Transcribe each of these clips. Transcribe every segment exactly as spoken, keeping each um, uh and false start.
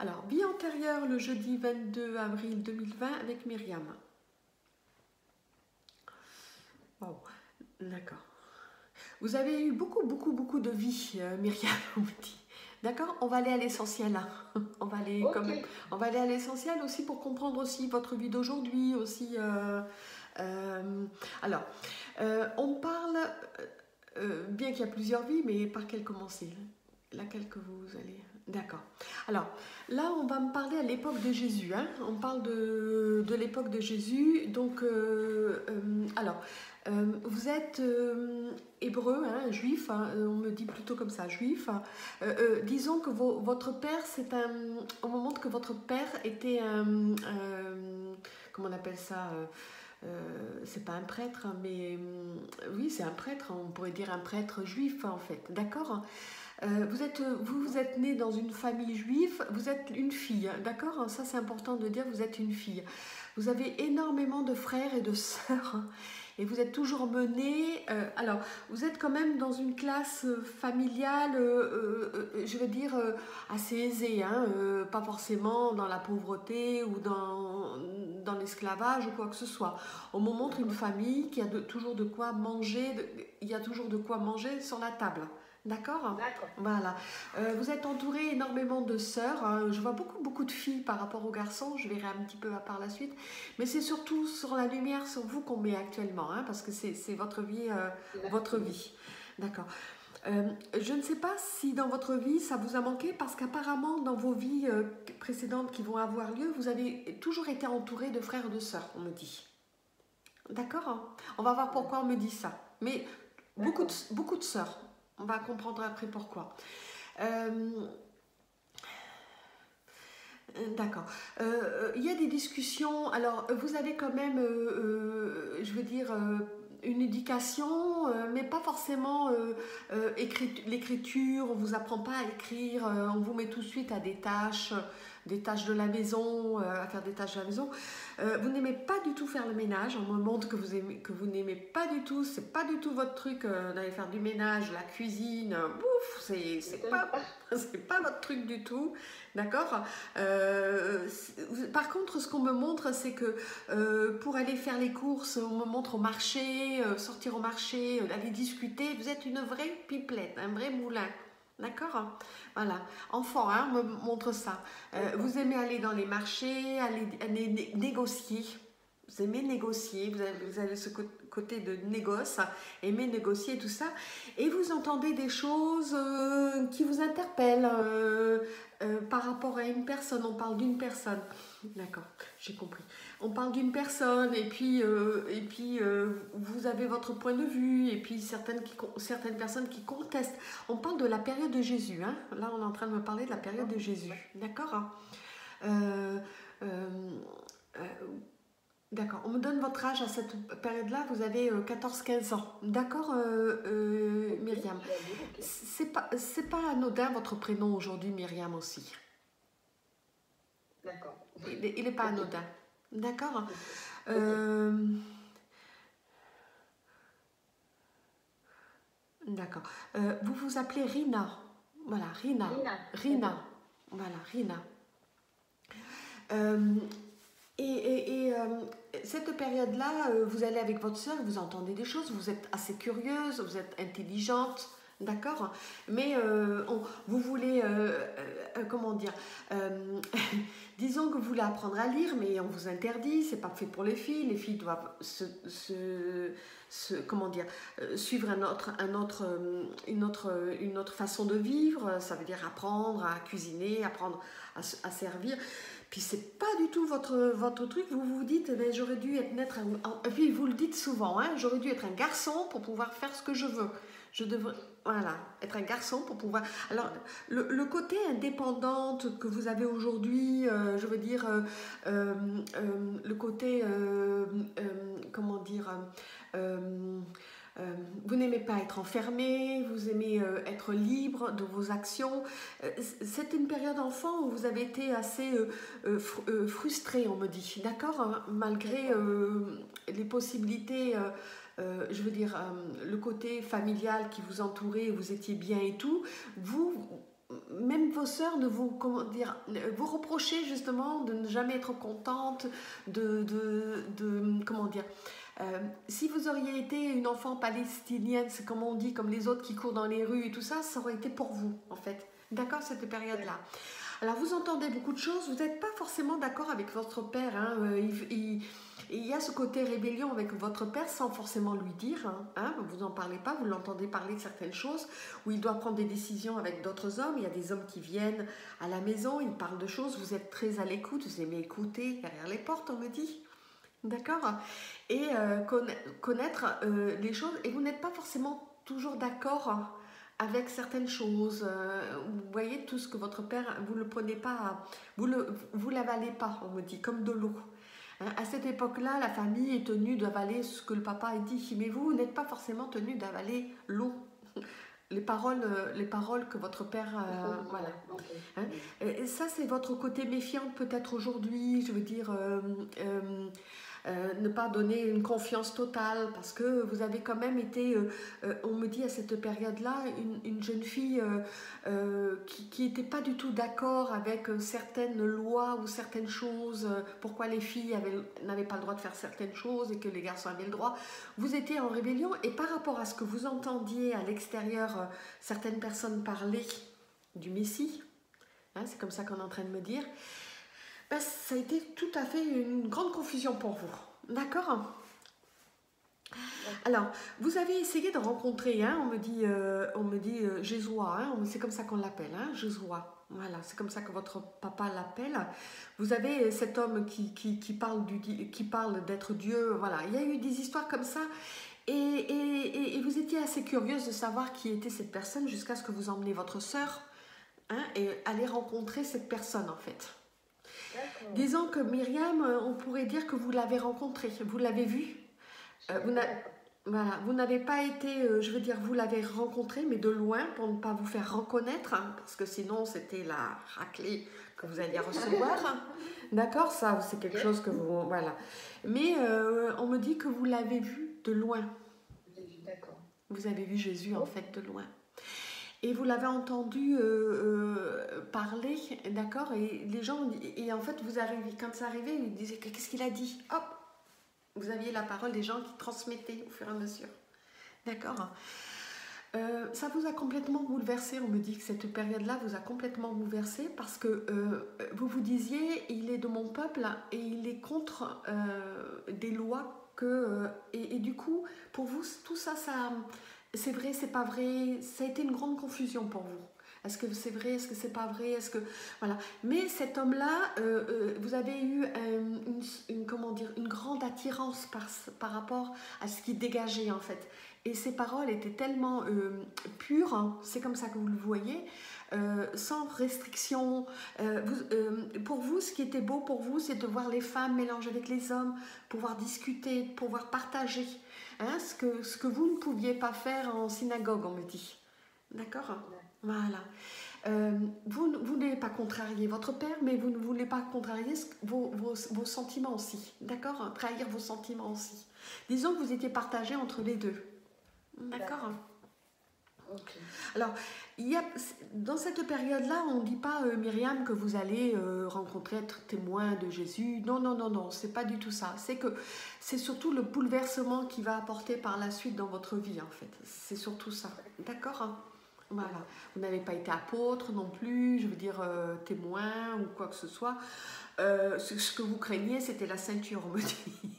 Alors, vie antérieure le jeudi vingt-deux avril deux mille vingt avec Myriam. Wow, d'accord. Vous avez eu beaucoup, beaucoup, beaucoup de vie, euh, Myriam, on me dit. D'accord. On va aller à l'essentiel. Hein. On va aller Ok. comme, on va aller à l'essentiel aussi pour comprendre aussi votre vie d'aujourd'hui aussi. Euh, euh, alors, euh, on parle, euh, bien qu'il y a plusieurs vies, mais par quelle commencer? Laquelle que vous allez? D'accord. Alors, là, on va me parler à l'époque de Jésus. Hein. On parle de, de l'époque de Jésus. Donc, euh, euh, alors, euh, vous êtes euh, hébreu, hein, juif. Hein, on me dit plutôt comme ça, juif. Euh, euh, disons que vos, votre père, c'est un... On me montre que votre père était un... un comment on appelle ça euh, euh, c'est pas un prêtre, mais euh, oui, c'est un prêtre. On pourrait dire un prêtre juif, en fait. D'accord. Euh, vous, êtes, vous, vous êtes né dans une famille juive, vous êtes une fille, d'accord? Ça, c'est important de dire, vous êtes une fille. Vous avez énormément de frères et de sœurs, et vous êtes toujours menés. Euh, alors, vous êtes quand même dans une classe familiale, euh, euh, je veux dire, euh, assez aisée, hein, euh, pas forcément dans la pauvreté ou dans, dans l'esclavage ou quoi que ce soit. On me montre une famille qui a de, toujours de quoi manger, de, il y a toujours de quoi manger sur la table. D'accord? D'accord. Voilà. Euh, vous êtes entouré énormément de sœurs. Hein. Je vois beaucoup, beaucoup de filles par rapport aux garçons. Je verrai un petit peu par la suite. Mais c'est surtout sur la lumière sur vous qu'on met actuellement, hein, parce que c'est votre vie. Euh, votre vie. D'accord. Euh, je ne sais pas si dans votre vie ça vous a manqué, parce qu'apparemment dans vos vies euh, précédentes qui vont avoir lieu, vous avez toujours été entouré de frères et de sœurs, on me dit. D'accord, hein. On va voir pourquoi on me dit ça. Mais beaucoup de, beaucoup de sœurs. On va comprendre après pourquoi. Euh, D'accord. Euh, il y a des discussions. Alors, vous avez quand même, euh, euh, je veux dire, euh, une éducation, euh, mais pas forcément euh, euh, l'écriture. On ne vous apprend pas à écrire. Euh, on vous met tout de suite à des tâches, des tâches de la maison, euh, à faire des tâches de la maison. Euh, vous n'aimez pas du tout faire le ménage. On me montre que vous aimez, que vous n'aimez pas du tout. C'est pas du tout votre truc euh, d'aller faire du ménage, la cuisine. Bouf, c'est pas, c'est pas votre truc du tout. D'accord. Euh, par contre, ce qu'on me montre, c'est que euh, pour aller faire les courses, on me montre au marché, euh, sortir au marché, euh, aller discuter. Vous êtes une vraie pipelette, un vrai moulin. D'accord. Voilà. Enfant, hein, on me montre ça. Euh, vous aimez aller dans les marchés, aller, aller né négocier. Vous aimez négocier, vous avez, vous avez ce côté de négoce, aimez négocier tout ça, et vous entendez des choses euh, qui vous interpellent euh, euh, par rapport à une personne. On parle d'une personne, d'accord, j'ai compris. On parle d'une personne, et puis, euh, et puis euh, vous avez votre point de vue, et puis certaines, qui, certaines personnes qui contestent. On parle de la période de Jésus, hein. Là on est en train de me parler de la période de Jésus, d'accord. euh, euh, euh, D'accord. On me donne votre âge à cette période-là. Vous avez euh, quatorze quinze ans. D'accord, euh, euh, Myriam. C'est pas, c'est pas anodin votre prénom aujourd'hui, Myriam aussi. D'accord. Il n'est pas anodin. D'accord. Euh, D'accord. Euh, vous vous appelez Rina. Voilà, Rina. Rina. Rina. Voilà, Rina. Euh, Et, et, et euh, cette période-là, euh, vous allez avec votre soeur, vous entendez des choses, vous êtes assez curieuse, vous êtes intelligente, d'accord. Mais euh, on, vous voulez, euh, euh, comment dire, euh, disons que vous voulez apprendre à lire, mais on vous interdit, c'est pas fait pour les filles. Les filles doivent se, se, se comment dire, euh, suivre un autre, un autre, euh, une, autre, une autre façon de vivre. Ça veut dire apprendre à cuisiner, apprendre à, à servir. Puis c'est pas du tout votre, votre truc. Vous vous dites, ben, j'aurais dû être naître un... Et puis vous le dites souvent, hein, j'aurais dû être un garçon pour pouvoir faire ce que je veux. Je devrais, voilà, être un garçon pour pouvoir... Alors, le, le côté indépendante que vous avez aujourd'hui, euh, je veux dire, euh, euh, euh, le côté, euh, euh, comment dire... Euh, Euh, vous n'aimez pas être enfermé, vous aimez euh, être libre de vos actions. Euh, c'est une période enfant où vous avez été assez euh, euh, fr euh, frustré, on me dit, d'accord, hein, malgré euh, les possibilités, euh, euh, je veux dire, euh, le côté familial qui vous entourait, vous étiez bien et tout, vous... même vos sœurs ne vous, comment dire, vous reprochez justement de ne jamais être contente, de, de, de comment dire, euh, si vous auriez été une enfant palestinienne, c'est comme on dit, comme les autres qui courent dans les rues et tout ça, ça aurait été pour vous en fait. D'accord, cette période-là. Alors vous entendez beaucoup de choses, vous n'êtes pas forcément d'accord avec votre père, hein, euh, il, il, il y a ce côté rébellion avec votre père sans forcément lui dire, hein, hein, vous n'en parlez pas, vous l'entendez parler de certaines choses, où il doit prendre des décisions avec d'autres hommes, il y a des hommes qui viennent à la maison, ils parlent de choses, vous êtes très à l'écoute, vous aimez écouter derrière les portes, on me dit. D'accord. Et euh, connaître euh, les choses, et vous n'êtes pas forcément toujours d'accord avec certaines choses. Euh, vous voyez, tout ce que votre père, vous ne le prenez pas, vous ne vous l'avalez pas, on me dit, comme de l'eau. Hein, à cette époque-là, la famille est tenue d'avaler ce que le papa a dit, mais vous, vous n'êtes pas forcément tenu d'avaler l'eau. Les paroles, les paroles que votre père... Euh, voilà. Hein, et ça, c'est votre côté méfiant peut-être aujourd'hui, je veux dire... Euh, euh, Euh, ne pas donner une confiance totale parce que vous avez quand même été, euh, euh, on me dit à cette période-là, une, une jeune fille euh, euh, qui n'était pas du tout d'accord avec certaines lois ou certaines choses, euh, pourquoi les filles n'avaient pas le droit de faire certaines choses et que les garçons avaient le droit. Vous étiez en rébellion et par rapport à ce que vous entendiez à l'extérieur, euh, certaines personnes parler du Messie, hein, c'est comme ça qu'on est en train de me dire, ben, ça a été tout à fait une grande confusion pour vous. D'accord? Alors, vous avez essayé de rencontrer, hein, on me dit, euh, on me dit euh, Jésuah, hein, c'est comme ça qu'on l'appelle, hein, Jésuah. Voilà, c'est comme ça que votre papa l'appelle. Vous avez cet homme qui, qui, qui parle du, qui parle d'être Dieu. Voilà, il y a eu des histoires comme ça. Et, et, et vous étiez assez curieuse de savoir qui était cette personne jusqu'à ce que vous emmenez votre sœur, hein, et aller rencontrer cette personne en fait. Disons que Myriam, on pourrait dire que vous l'avez rencontrée, vous l'avez vue. Euh, vous voilà, vous n'avez pas été, euh, je veux dire, vous l'avez rencontrée, mais de loin, pour ne pas vous faire reconnaître, hein, parce que sinon c'était la raclée que vous alliez recevoir. D'accord, ça c'est quelque chose que vous... Voilà. Mais euh, on me dit que vous l'avez vue de loin. D'accord. Vous avez vu Jésus en fait de loin. Et vous l'avez entendu euh, euh, parler, d'accord, et les gens, et en fait, vous arrivez, quand ça arrivait, ils disaient, qu'est-ce qu'il a dit? Hop, vous aviez la parole des gens qui transmettaient au fur et à mesure. D'accord. euh, Ça vous a complètement bouleversé, on me dit que cette période-là vous a complètement bouleversé, parce que euh, vous vous disiez, il est de mon peuple, et il est contre euh, des lois que... Euh, et, et du coup, pour vous, tout ça, ça... C'est vrai, c'est pas vrai, ça a été une grande confusion pour vous. Est-ce que c'est vrai, est-ce que c'est pas vrai, est-ce que... Voilà. Mais cet homme-là, euh, euh, vous avez eu euh, une, une, comment dire, une grande attirance par, par rapport à ce qui dégageait en fait. Et ces paroles étaient tellement euh, pures, hein, c'est comme ça que vous le voyez, euh, sans restriction. Euh, vous, euh, pour vous, ce qui était beau pour vous, c'est de voir les femmes mélanger avec les hommes, pouvoir discuter, pouvoir partager. Hein, ce, que, ce que vous ne pouviez pas faire en synagogue, on me dit. D'accord? Voilà. Euh, vous vous n'avez pas contrarié votre père, mais vous ne voulez pas contrarier vos, vos, vos sentiments aussi. D'accord? Trahir vos sentiments aussi. Disons que vous étiez partagé entre les deux. D'accord? Okay. Alors, il y a, dans cette période-là, on ne dit pas, euh, Myriam, que vous allez euh, rencontrer, être témoin de Jésus. Non, non, non, non, c'est pas du tout ça. C'est que c'est surtout le bouleversement qu'il va apporter par la suite dans votre vie, en fait. C'est surtout ça. D'accord, hein? Voilà. Vous n'avez pas été apôtre non plus, je veux dire euh, témoin ou quoi que ce soit. Euh, ce, ce que vous craignez, c'était la ceinture, on me dit.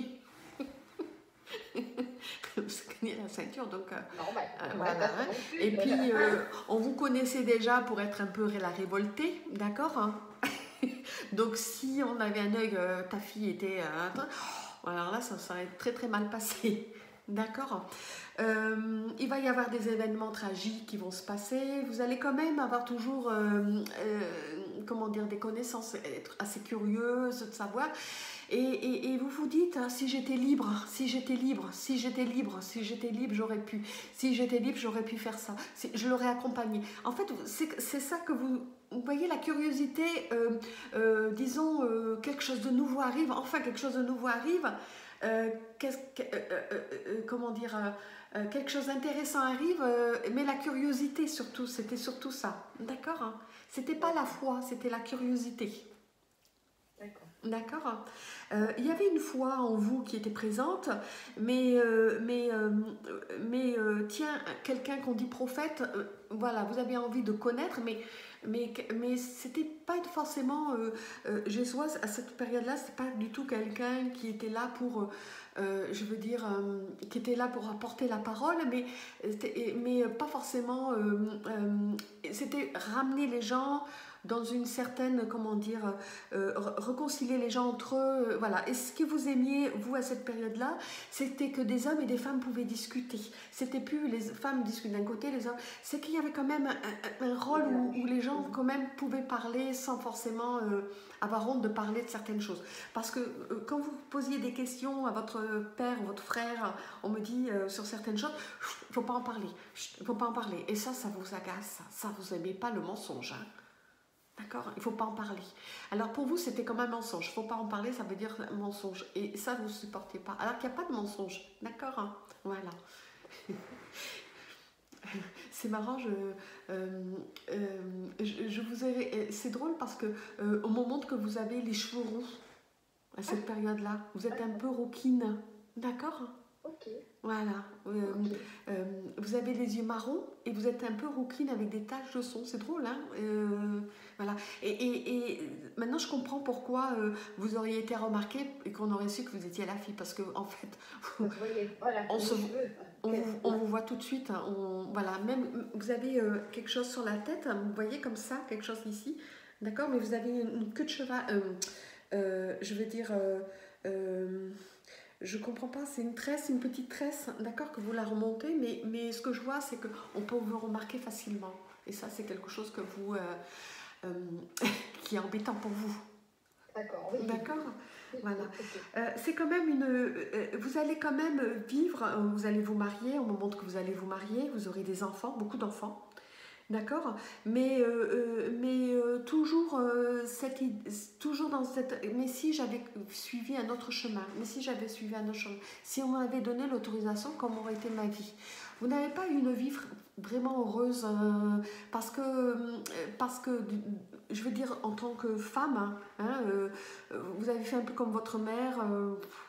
Vous craignez la ceinture, donc... Euh, non, bah, euh, voilà, hein. Et puis, euh, on vous connaissait déjà pour être un peu la révoltée, d'accord, hein? Donc, si on avait un œil, euh, ta fille était... Euh, oh, alors là, ça serait très très mal passé. D'accord. Euh, il va y avoir des événements tragiques qui vont se passer. Vous allez quand même avoir toujours, euh, euh, comment dire, des connaissances, être assez curieuse de savoir. Et, et, et vous vous dites, hein, si j'étais libre, si j'étais libre, si j'étais libre, si j'étais libre, j'aurais pu. Si j'étais libre, j'aurais pu faire ça. Si, je l'aurais accompagné. En fait, c'est ça que vous... Vous voyez, la curiosité, euh, euh, disons, euh, quelque chose de nouveau arrive, enfin quelque chose de nouveau arrive. euh, qu'est-ce que, euh, euh, euh, comment dire, euh, euh, quelque chose d'intéressant arrive, euh, mais la curiosité surtout, c'était surtout ça, d'accord, hein? C'était pas la foi, c'était la curiosité. D'accord. D'accord. Euh, il y avait une foi en vous qui était présente, mais, euh, mais, euh, mais euh, tiens, quelqu'un qu'on dit prophète, euh, voilà, vous avez envie de connaître, mais, mais, mais c'était pas forcément, euh, euh, Jésus, à cette période-là, c'était pas du tout quelqu'un qui était là pour, euh, je veux dire, euh, qui était là pour apporter la parole, mais, mais pas forcément, euh, euh, c'était ramener les gens dans une certaine, comment dire, euh, réconcilier les gens entre eux, euh, voilà. Et ce que vous aimiez, vous, à cette période-là, c'était que des hommes et des femmes pouvaient discuter. C'était plus les femmes discutent d'un côté, les hommes... C'est qu'il y avait quand même un, un, un rôle où, où les gens, quand même, pouvaient parler sans forcément euh, avoir honte de parler de certaines choses. Parce que euh, quand vous posiez des questions à votre père ou votre frère, on me dit euh, sur certaines choses, il ne faut pas en parler, il ne faut pas en parler. Et ça, ça vous agace, ça, ça vous aimez pas le mensonge, hein. D'accord? Il ne faut pas en parler. Alors pour vous, c'était comme un mensonge. Il ne faut pas en parler, ça veut dire un mensonge. Et ça, vous ne supportez pas. Alors qu'il n'y a pas de mensonge. D'accord, hein? Voilà. C'est marrant, je, euh, euh, je, je vous ai... C'est drôle parce que euh, on me montre que vous avez les cheveux roux à cette période-là. Vous êtes un peu rouquine. D'accord? Ok. Voilà. Euh, Okay. euh, vous avez les yeux marrons et vous êtes un peu rouquine avec des taches de son. C'est drôle, hein? euh, Voilà. Et, et, et maintenant, je comprends pourquoi euh, vous auriez été remarqué et qu'on aurait su que vous étiez la fille. Parce que, en fait, Vous voyez, voilà, on, se, cheveux, on, okay. vous, on vous voit tout de suite. Hein, on, voilà. Même, vous avez euh, quelque chose sur la tête. Hein, vous voyez comme ça, quelque chose ici. D'accord? Mais vous avez une, une queue de cheval. Euh, euh, je veux dire... Euh, euh, Je comprends pas, c'est une tresse, une petite tresse, d'accord, que vous la remontez, mais, mais ce que je vois, c'est qu'on peut vous remarquer facilement. Et ça, c'est quelque chose que vous, euh, euh, qui est embêtant pour vous. D'accord, oui. D'accord, oui, voilà. okay. Euh, c'est quand même une... Euh, vous allez quand même vivre, euh, vous allez vous marier, on me montre que vous allez vous marier, vous aurez des enfants, beaucoup d'enfants. D'accord, mais, euh, euh, mais euh, toujours, euh, cette, toujours dans cette... Mais si j'avais suivi un autre chemin, mais si j'avais suivi un autre chemin, si on m'avait donné l'autorisation, comment aurait été ma vie? Vous n'avez pas une vie vraiment heureuse euh, parce, que, parce que, je veux dire, en tant que femme, hein, euh, vous avez fait un peu comme votre mère, euh,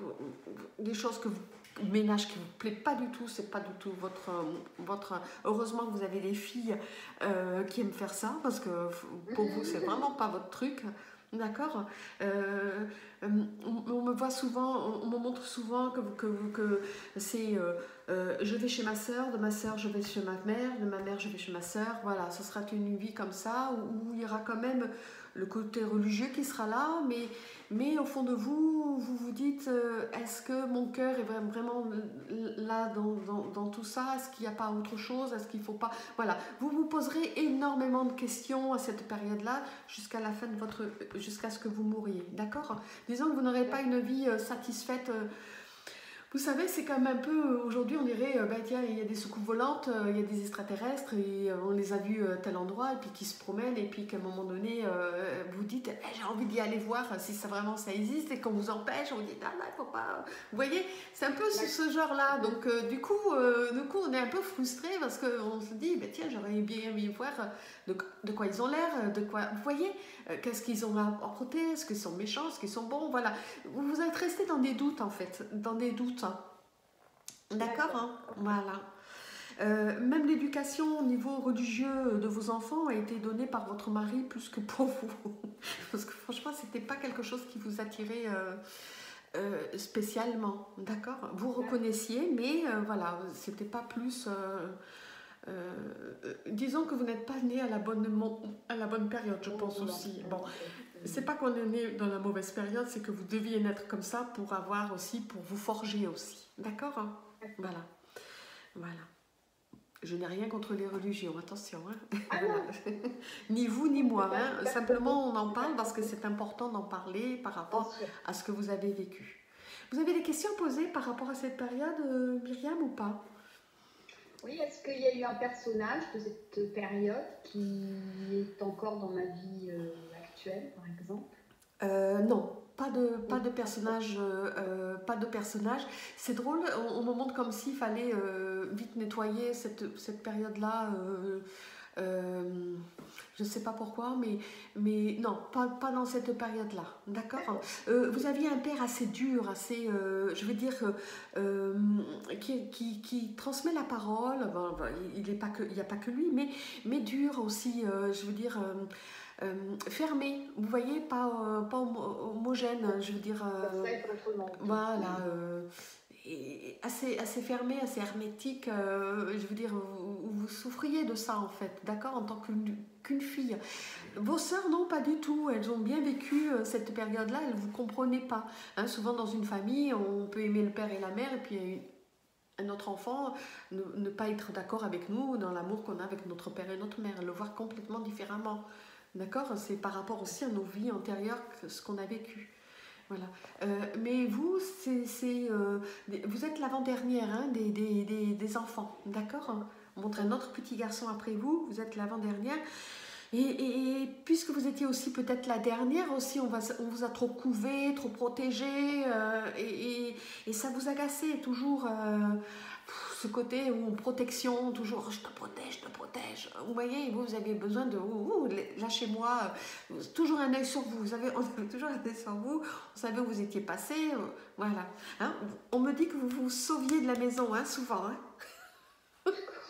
des choses que vous... ménage qui ne vous plaît pas du tout, c'est pas du tout votre, votre... Heureusement que vous avez des filles euh, qui aiment faire ça, parce que pour vous, c'est vraiment pas votre truc. D'accord, euh, on, on me voit souvent, on me montre souvent que, que, que c'est euh, euh, je vais chez ma soeur, de ma soeur je vais chez ma mère, de ma mère je vais chez ma soeur. Voilà, ce sera une vie comme ça où, où il y aura quand même le côté religieux qui sera là, mais, mais au fond de vous, vous vous dites euh, est-ce que mon cœur est vraiment là dans, dans, dans tout ça? Est-ce qu'il n'y a pas autre chose? Est-ce qu'il ne faut pas... Voilà, vous vous poserez énormément de questions à cette période-là jusqu'à la fin de votre... jusqu'à ce que vous mouriez, d'accord? Disons que vous n'aurez pas une vie euh, satisfaite... Euh, vous savez, c'est quand même un peu, aujourd'hui on dirait, euh, ben tiens, il y a des soucoupes volantes, euh, il y a des extraterrestres, et euh, on les a vus à tel endroit, et puis qui se promènent, et puis qu'à un moment donné, euh, vous dites, eh, j'ai envie d'y aller voir si ça vraiment ça existe, et qu'on vous empêche, on vous dit, ah là, il faut pas... Vous voyez, c'est un peu ce, ce genre-là, donc euh, du, coup, euh, du coup, on est un peu frustré, parce qu'on se dit, ben tiens, j'aurais bien aimé voir de, de quoi ils ont l'air, de quoi... Vous voyez, euh, qu'est-ce qu'ils ont à apporter, est-ce qu'ils sont méchants, est-ce qu'ils sont bons, voilà. Vous êtes resté dans des doutes, en fait, dans des doutes. D'accord, hein, voilà. Euh, même l'éducation au niveau religieux de vos enfants a été donnée par votre mari plus que pour vous. Parce que franchement, c'était pas quelque chose qui vous attirait euh, euh, spécialement. D'accord? Vous reconnaissiez, mais euh, voilà, c'était pas plus. Euh, euh, disons que vous n'êtes pas né à la bonne, à la bonne période, je pense aussi. Bon, c'est pas qu'on est né dans la mauvaise période, c'est que vous deviez naître comme ça pour avoir aussi, pour vous forger aussi. D'accord, hein? Voilà, voilà. Je n'ai rien contre les religions, attention. Hein. Ah voilà. Ni vous ni moi. Hein. Simplement, on en parle parce que c'est important d'en parler par rapport à ce que vous avez vécu. Vous avez des questions à poser par rapport à cette période, euh, Myriam, ou pas? Oui, est-ce qu'il y a eu un personnage de cette période qui est encore dans ma vie euh, actuelle, par exemple? euh, Non. Pas pas de, pas de personnage, euh, euh, pas de personnage. C'est drôle, on, on me montre comme s'il fallait euh, vite nettoyer cette, cette période-là. Euh, euh, je ne sais pas pourquoi, mais, mais non, pas, pas dans cette période-là. D'accord. Euh, vous aviez un père assez dur, assez, euh, je veux dire, euh, qui, qui, qui transmet la parole. Bon, bon, il n'y a pas que lui, mais, mais dur aussi, euh, je veux dire. Euh, Euh, fermé, vous voyez, pas, euh, pas homo homogène, je veux dire, euh, voilà, euh, et assez, assez fermé, assez hermétique, euh, je veux dire, vous, vous souffriez de ça en fait, d'accord, en tant qu'une qu'une fille. Vos sœurs, non, pas du tout, elles ont bien vécu euh, cette période-là, elles ne vous comprenaient pas. Hein, souvent dans une famille, on peut aimer le père et la mère, et puis un autre enfant ne, ne pas être d'accord avec nous dans l'amour qu'on a avec notre père et notre mère, le voir complètement différemment. D'accord? C'est par rapport aussi à nos vies antérieures, que ce qu'on a vécu. Voilà. Euh, mais vous, c'est, c'est, euh, vous êtes l'avant-dernière hein, des, des, des, des enfants. D'accord? On montre un autre petit garçon après vous. Vous êtes l'avant-dernière. Et, et, et puisque vous étiez aussi peut-être la dernière, aussi on, va, on vous a trop couvé, trop protégé. Euh, et, et, et ça vous agacait toujours. Euh, ce côté où protection, toujours je te protège, je te protège. Vous voyez, vous, vous avez besoin de ouh, lâchez-moi, toujours un œil sur vous. Vous savez, on avait toujours un œil sur vous, on savait où vous étiez passé, voilà. Hein, on me dit que vous vous sauviez de la maison, hein, souvent. Hein.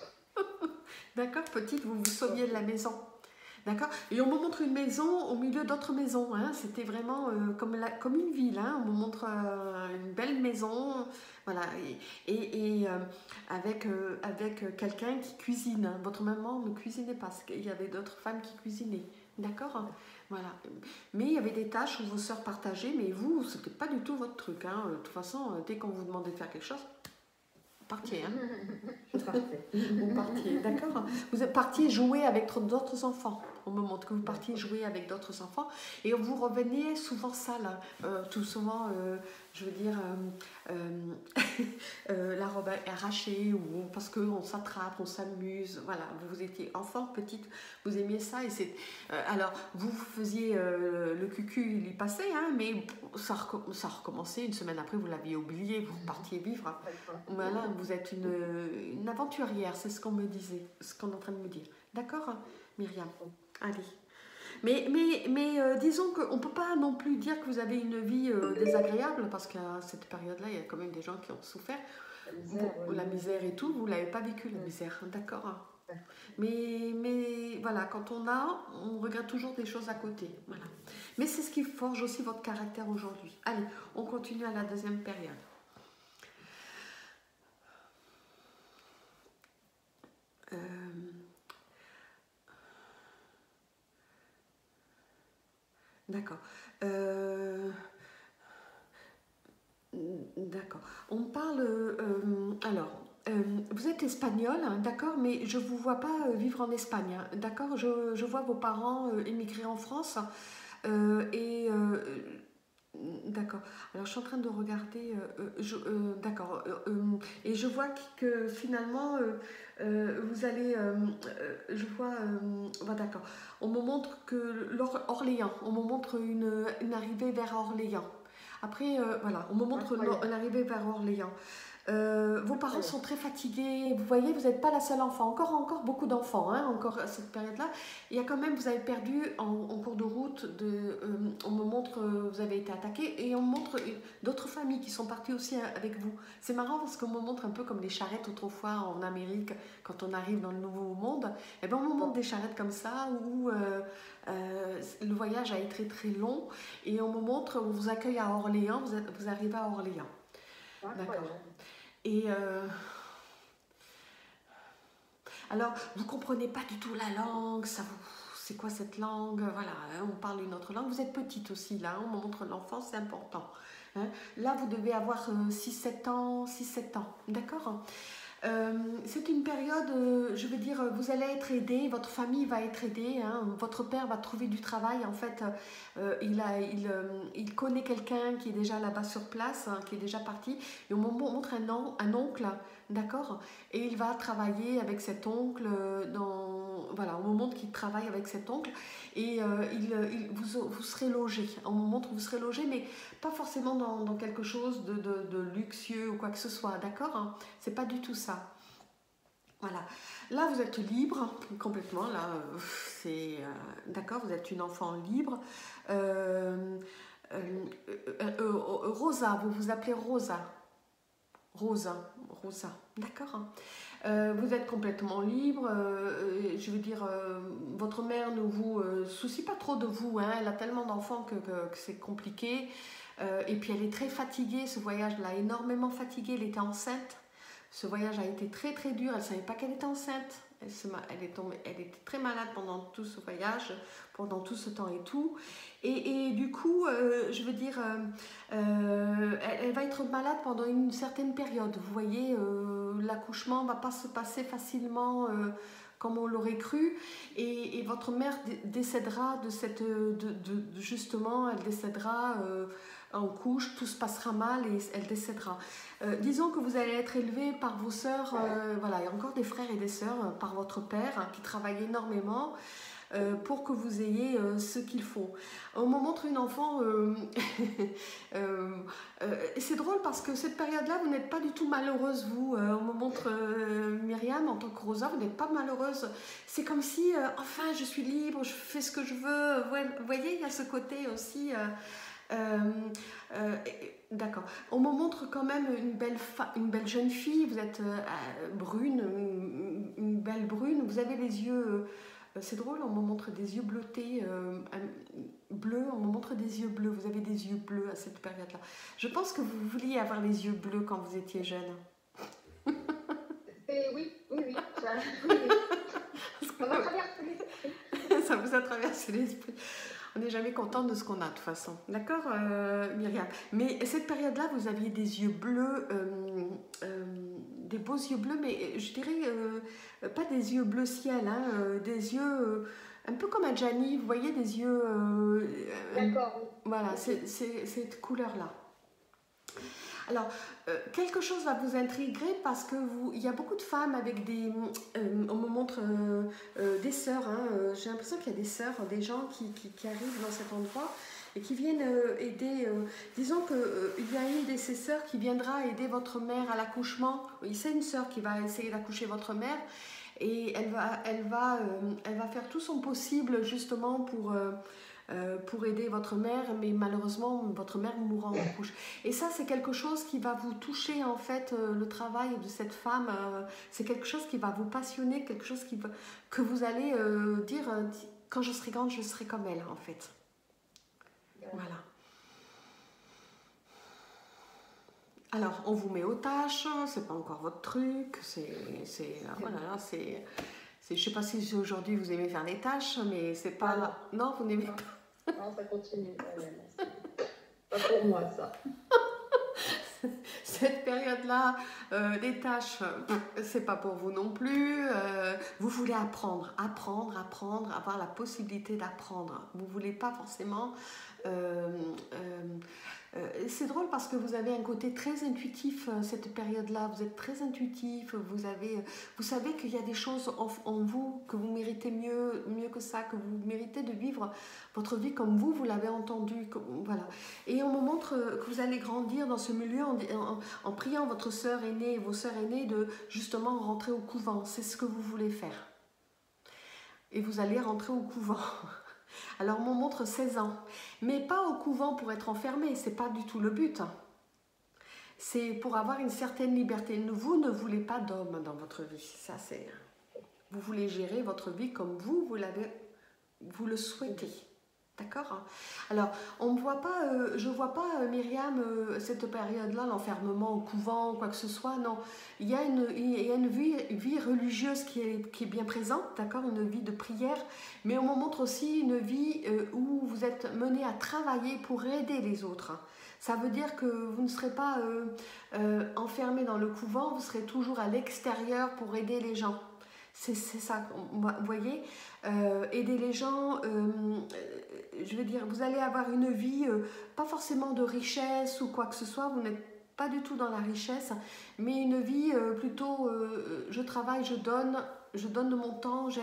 D'accord, petite, vous vous sauviez de la maison. D'accord. Et on me montre une maison au milieu d'autres maisons. Hein. C'était vraiment euh, comme, la, comme une ville. Hein. On me montre euh, une belle maison. Voilà. Et, et, et euh, avec, euh, avec quelqu'un qui cuisine. Votre maman ne cuisinait pas parce qu'il y avait d'autres femmes qui cuisinaient. D'accord. Voilà. Mais il y avait des tâches où vos sœurs partageaient. Mais vous, c'était pas du tout votre truc. Hein. De toute façon, dès qu'on vous demandait de faire quelque chose, partiez, hein. Je partais. Vous partiez, d'accord. Vous partiez jouer avec d'autres enfants. On me montre que vous partiez jouer avec d'autres enfants et vous reveniez souvent sale, euh, tout souvent, euh, je veux dire, euh, euh, euh, la robe arrachée ou parce qu'on s'attrape, on s'amuse. Voilà, vous étiez enfant, petite, vous aimiez ça et c'est. Euh, alors, vous faisiez euh, le cucu, il y passait, hein, mais ça, recom ça recommençait une semaine après, vous l'aviez oublié, vous partiez vivre. Voilà, vous êtes une, une aventurière, c'est ce qu'on me disait, ce qu'on est en train de me dire. D'accord, Myriam? Allez. Mais, mais, mais euh, disons qu'on ne peut pas non plus dire que vous avez une vie euh, désagréable, parce qu'à cette période-là, il y a quand même des gens qui ont souffert. La misère, vous, oui. La misère et tout, vous ne l'avez pas vécu, la misère, d'accord. Mais, mais voilà, quand on a, on regarde toujours des choses à côté. Voilà. Mais c'est ce qui forge aussi votre caractère aujourd'hui. Allez, on continue à la deuxième période. Euh... D'accord. Euh... D'accord. On parle... Euh, alors, euh, vous êtes espagnol, hein, d'accord, mais je ne vous vois pas vivre en Espagne, hein, d'accord. Je, je vois vos parents euh, émigrer en France euh, et... Euh, d'accord. Alors, je suis en train de regarder... Euh, euh, d'accord. Euh, euh, et je vois que, que finalement... Euh, Euh, vous allez, euh, euh, je vois, euh, bah d'accord, on me montre que Orléans, on me montre une, une arrivée vers Orléans. Après, euh, voilà, on me montre l'arrivée vers Orléans. Euh, vos parents sont très fatigués, vous voyez, vous n'êtes pas la seule enfant, encore, encore beaucoup d'enfants, hein, encore à cette période-là. Il y a quand même, vous avez perdu en, en cours de route, de, euh, on me montre, euh, vous avez été attaqué, et on me montre d'autres familles qui sont parties aussi avec vous. C'est marrant parce qu'on me montre un peu comme les charrettes autrefois en Amérique, quand on arrive dans le Nouveau Monde, et ben on me montre des charrettes comme ça, où euh, euh, le voyage a été très très long, et on me montre, on vous accueille à Orléans, vous, êtes, vous arrivez à Orléans. D'accord. Et euh... alors, vous ne comprenez pas du tout la langue, ça vous... c'est quoi cette langue? Voilà, hein, on parle une autre langue. Vous êtes petite aussi, là, hein, on montre l'enfant, c'est important. Hein. Là, vous devez avoir euh, six sept ans, six sept ans, d'accord? Euh, c'est une période, euh, je veux dire, vous allez être aidé, votre famille va être aidée, hein, votre père va trouver du travail, en fait, euh, il, a, il, euh, il connaît quelqu'un qui est déjà là-bas sur place, hein, qui est déjà parti, et on me montre un, an, un oncle, d'accord, et il va travailler avec cet oncle dans, voilà, on me montre qu'il travaille avec cet oncle et euh, il, il, vous, vous serez logé. On me montre que vous serez logé, mais pas forcément dans, dans quelque chose de, de, de luxueux ou quoi que ce soit, d'accord, hein? C'est pas du tout ça. Voilà. Là, vous êtes libre, complètement. Là, c'est euh, d'accord, vous êtes une enfant libre. Euh, euh, euh, euh, Rosa, vous vous appelez Rosa. Rosa, Rosa, d'accord, hein. Euh, vous êtes complètement libre, euh, je veux dire, euh, votre mère ne vous euh, soucie pas trop de vous, hein, elle a tellement d'enfants que, que, que c'est compliqué, euh, et puis elle est très fatiguée, ce voyage l'a énormément fatiguée, elle était enceinte, ce voyage a été très très dur, elle ne savait pas qu'elle était enceinte, elle, se, elle, est tombée, elle était très malade pendant tout ce voyage, pendant tout ce temps et tout, et, et du coup, euh, je veux dire, euh, euh, elle, elle va être malade pendant une certaine période, vous voyez, euh, l'accouchement ne va pas se passer facilement euh, comme on l'aurait cru, et, et votre mère décédera de cette, de, de, de justement, elle décédera euh, en couche, tout se passera mal et elle décédera. Euh, disons que vous allez être élevé par vos sœurs, euh, voilà, il y a encore des frères et des sœurs, euh, par votre père hein, qui travaille énormément euh, pour que vous ayez euh, ce qu'il faut. On me montre une enfant, euh, euh, euh, et c'est drôle parce que cette période-là, vous n'êtes pas du tout malheureuse, vous. Euh, on me montre euh, Myriam en tant que Rosa, vous n'êtes pas malheureuse. C'est comme si, euh, enfin, je suis libre, je fais ce que je veux. Vous voyez, il y a ce côté aussi... Euh, Euh, euh, d'accord. On me montre quand même une belle, une belle jeune fille. Vous êtes euh, brune, une, une belle brune. Vous avez les yeux. Euh, c'est drôle. On me montre des yeux bleutés, euh, bleus. On me montre des yeux bleus. Vous avez des yeux bleus à cette période-là. Je pense que vous vouliez avoir les yeux bleus quand vous étiez jeune. Et oui, oui, oui. Ça, oui, oui. Ça m'a traversé l'esprit. Ça vous a traversé l'esprit. On n'est jamais content de ce qu'on a de toute façon. D'accord, euh, Myriam? Mais cette période-là, vous aviez des yeux bleus, euh, euh, des beaux yeux bleus, mais je dirais euh, pas des yeux bleu ciel, hein, euh, des yeux euh, un peu comme Adjani, vous voyez, des yeux... Euh, D'accord. Euh, voilà, c'est cette couleur-là. Alors, euh, quelque chose va vous intriguer parce que vous, il y a beaucoup de femmes avec des, euh, on me montre euh, euh, des sœurs, hein, euh, j'ai l'impression qu'il y a des sœurs, des gens qui, qui, qui arrivent dans cet endroit et qui viennent euh, aider, euh, disons qu'il euh, y a une de ces sœurs qui viendra aider votre mère à l'accouchement, c'est une sœur qui va essayer d'accoucher votre mère et elle va, elle, va, euh, elle va faire tout son possible justement pour... Euh, Euh, pour aider votre mère, mais malheureusement votre mère mourra en couche. Et ça, c'est quelque chose qui va vous toucher en fait, euh, le travail de cette femme, euh, c'est quelque chose qui va vous passionner, quelque chose qui va, que vous allez euh, dire, euh, quand je serai grande, je serai comme elle en fait. Voilà. Alors, on vous met aux tâches, c'est pas encore votre truc, c'est... Voilà, c'est... Je ne sais pas si aujourd'hui vous aimez faire les tâches, mais c'est pas... Ah non. non, vous n'aimez pas. Non, ça continue. Pas pour moi, ça. Cette période-là, euh, les tâches, c'est pas pour vous non plus. Euh, vous voulez apprendre, apprendre, apprendre, avoir la possibilité d'apprendre. Vous voulez pas forcément... Euh, euh, euh, c'est drôle parce que vous avez un côté très intuitif euh, cette période-là. Vous êtes très intuitif. Vous avez, vous savez qu'il y a des choses en, en vous que vous méritez mieux, mieux que ça, que vous méritez de vivre votre vie comme vous, vous l'avez entendu. Comme, voilà. Et on me montre que vous allez grandir dans ce milieu en, en, en priant votre sœur aînée et vos sœurs aînées de justement rentrer au couvent. C'est ce que vous voulez faire. Et vous allez rentrer au couvent. Alors, on montre seize ans, mais pas au couvent pour être enfermé, c'est pas du tout le but. C'est pour avoir une certaine liberté. Vous ne voulez pas d'homme dans votre vie, ça c'est... Vous voulez gérer votre vie comme vous, vous, l'avez, vous le souhaitez. D'accord? Alors, on ne voit pas, euh, je ne vois pas, euh, Myriam, euh, cette période-là, l'enfermement au couvent, quoi que ce soit, non. Il y a une, il y a une vie, vie religieuse qui est, qui est bien présente, d'accord? Une vie de prière, mais on me montre aussi une vie euh, où vous êtes mené à travailler pour aider les autres. Ça veut dire que vous ne serez pas euh, euh, enfermé dans le couvent, vous serez toujours à l'extérieur pour aider les gens. C'est ça, vous voyez, euh, aider les gens, euh, je veux dire, vous allez avoir une vie, euh, pas forcément de richesse ou quoi que ce soit, vous n'êtes pas du tout dans la richesse, mais une vie euh, plutôt, euh, je travaille, je donne, je donne de mon temps, j'aide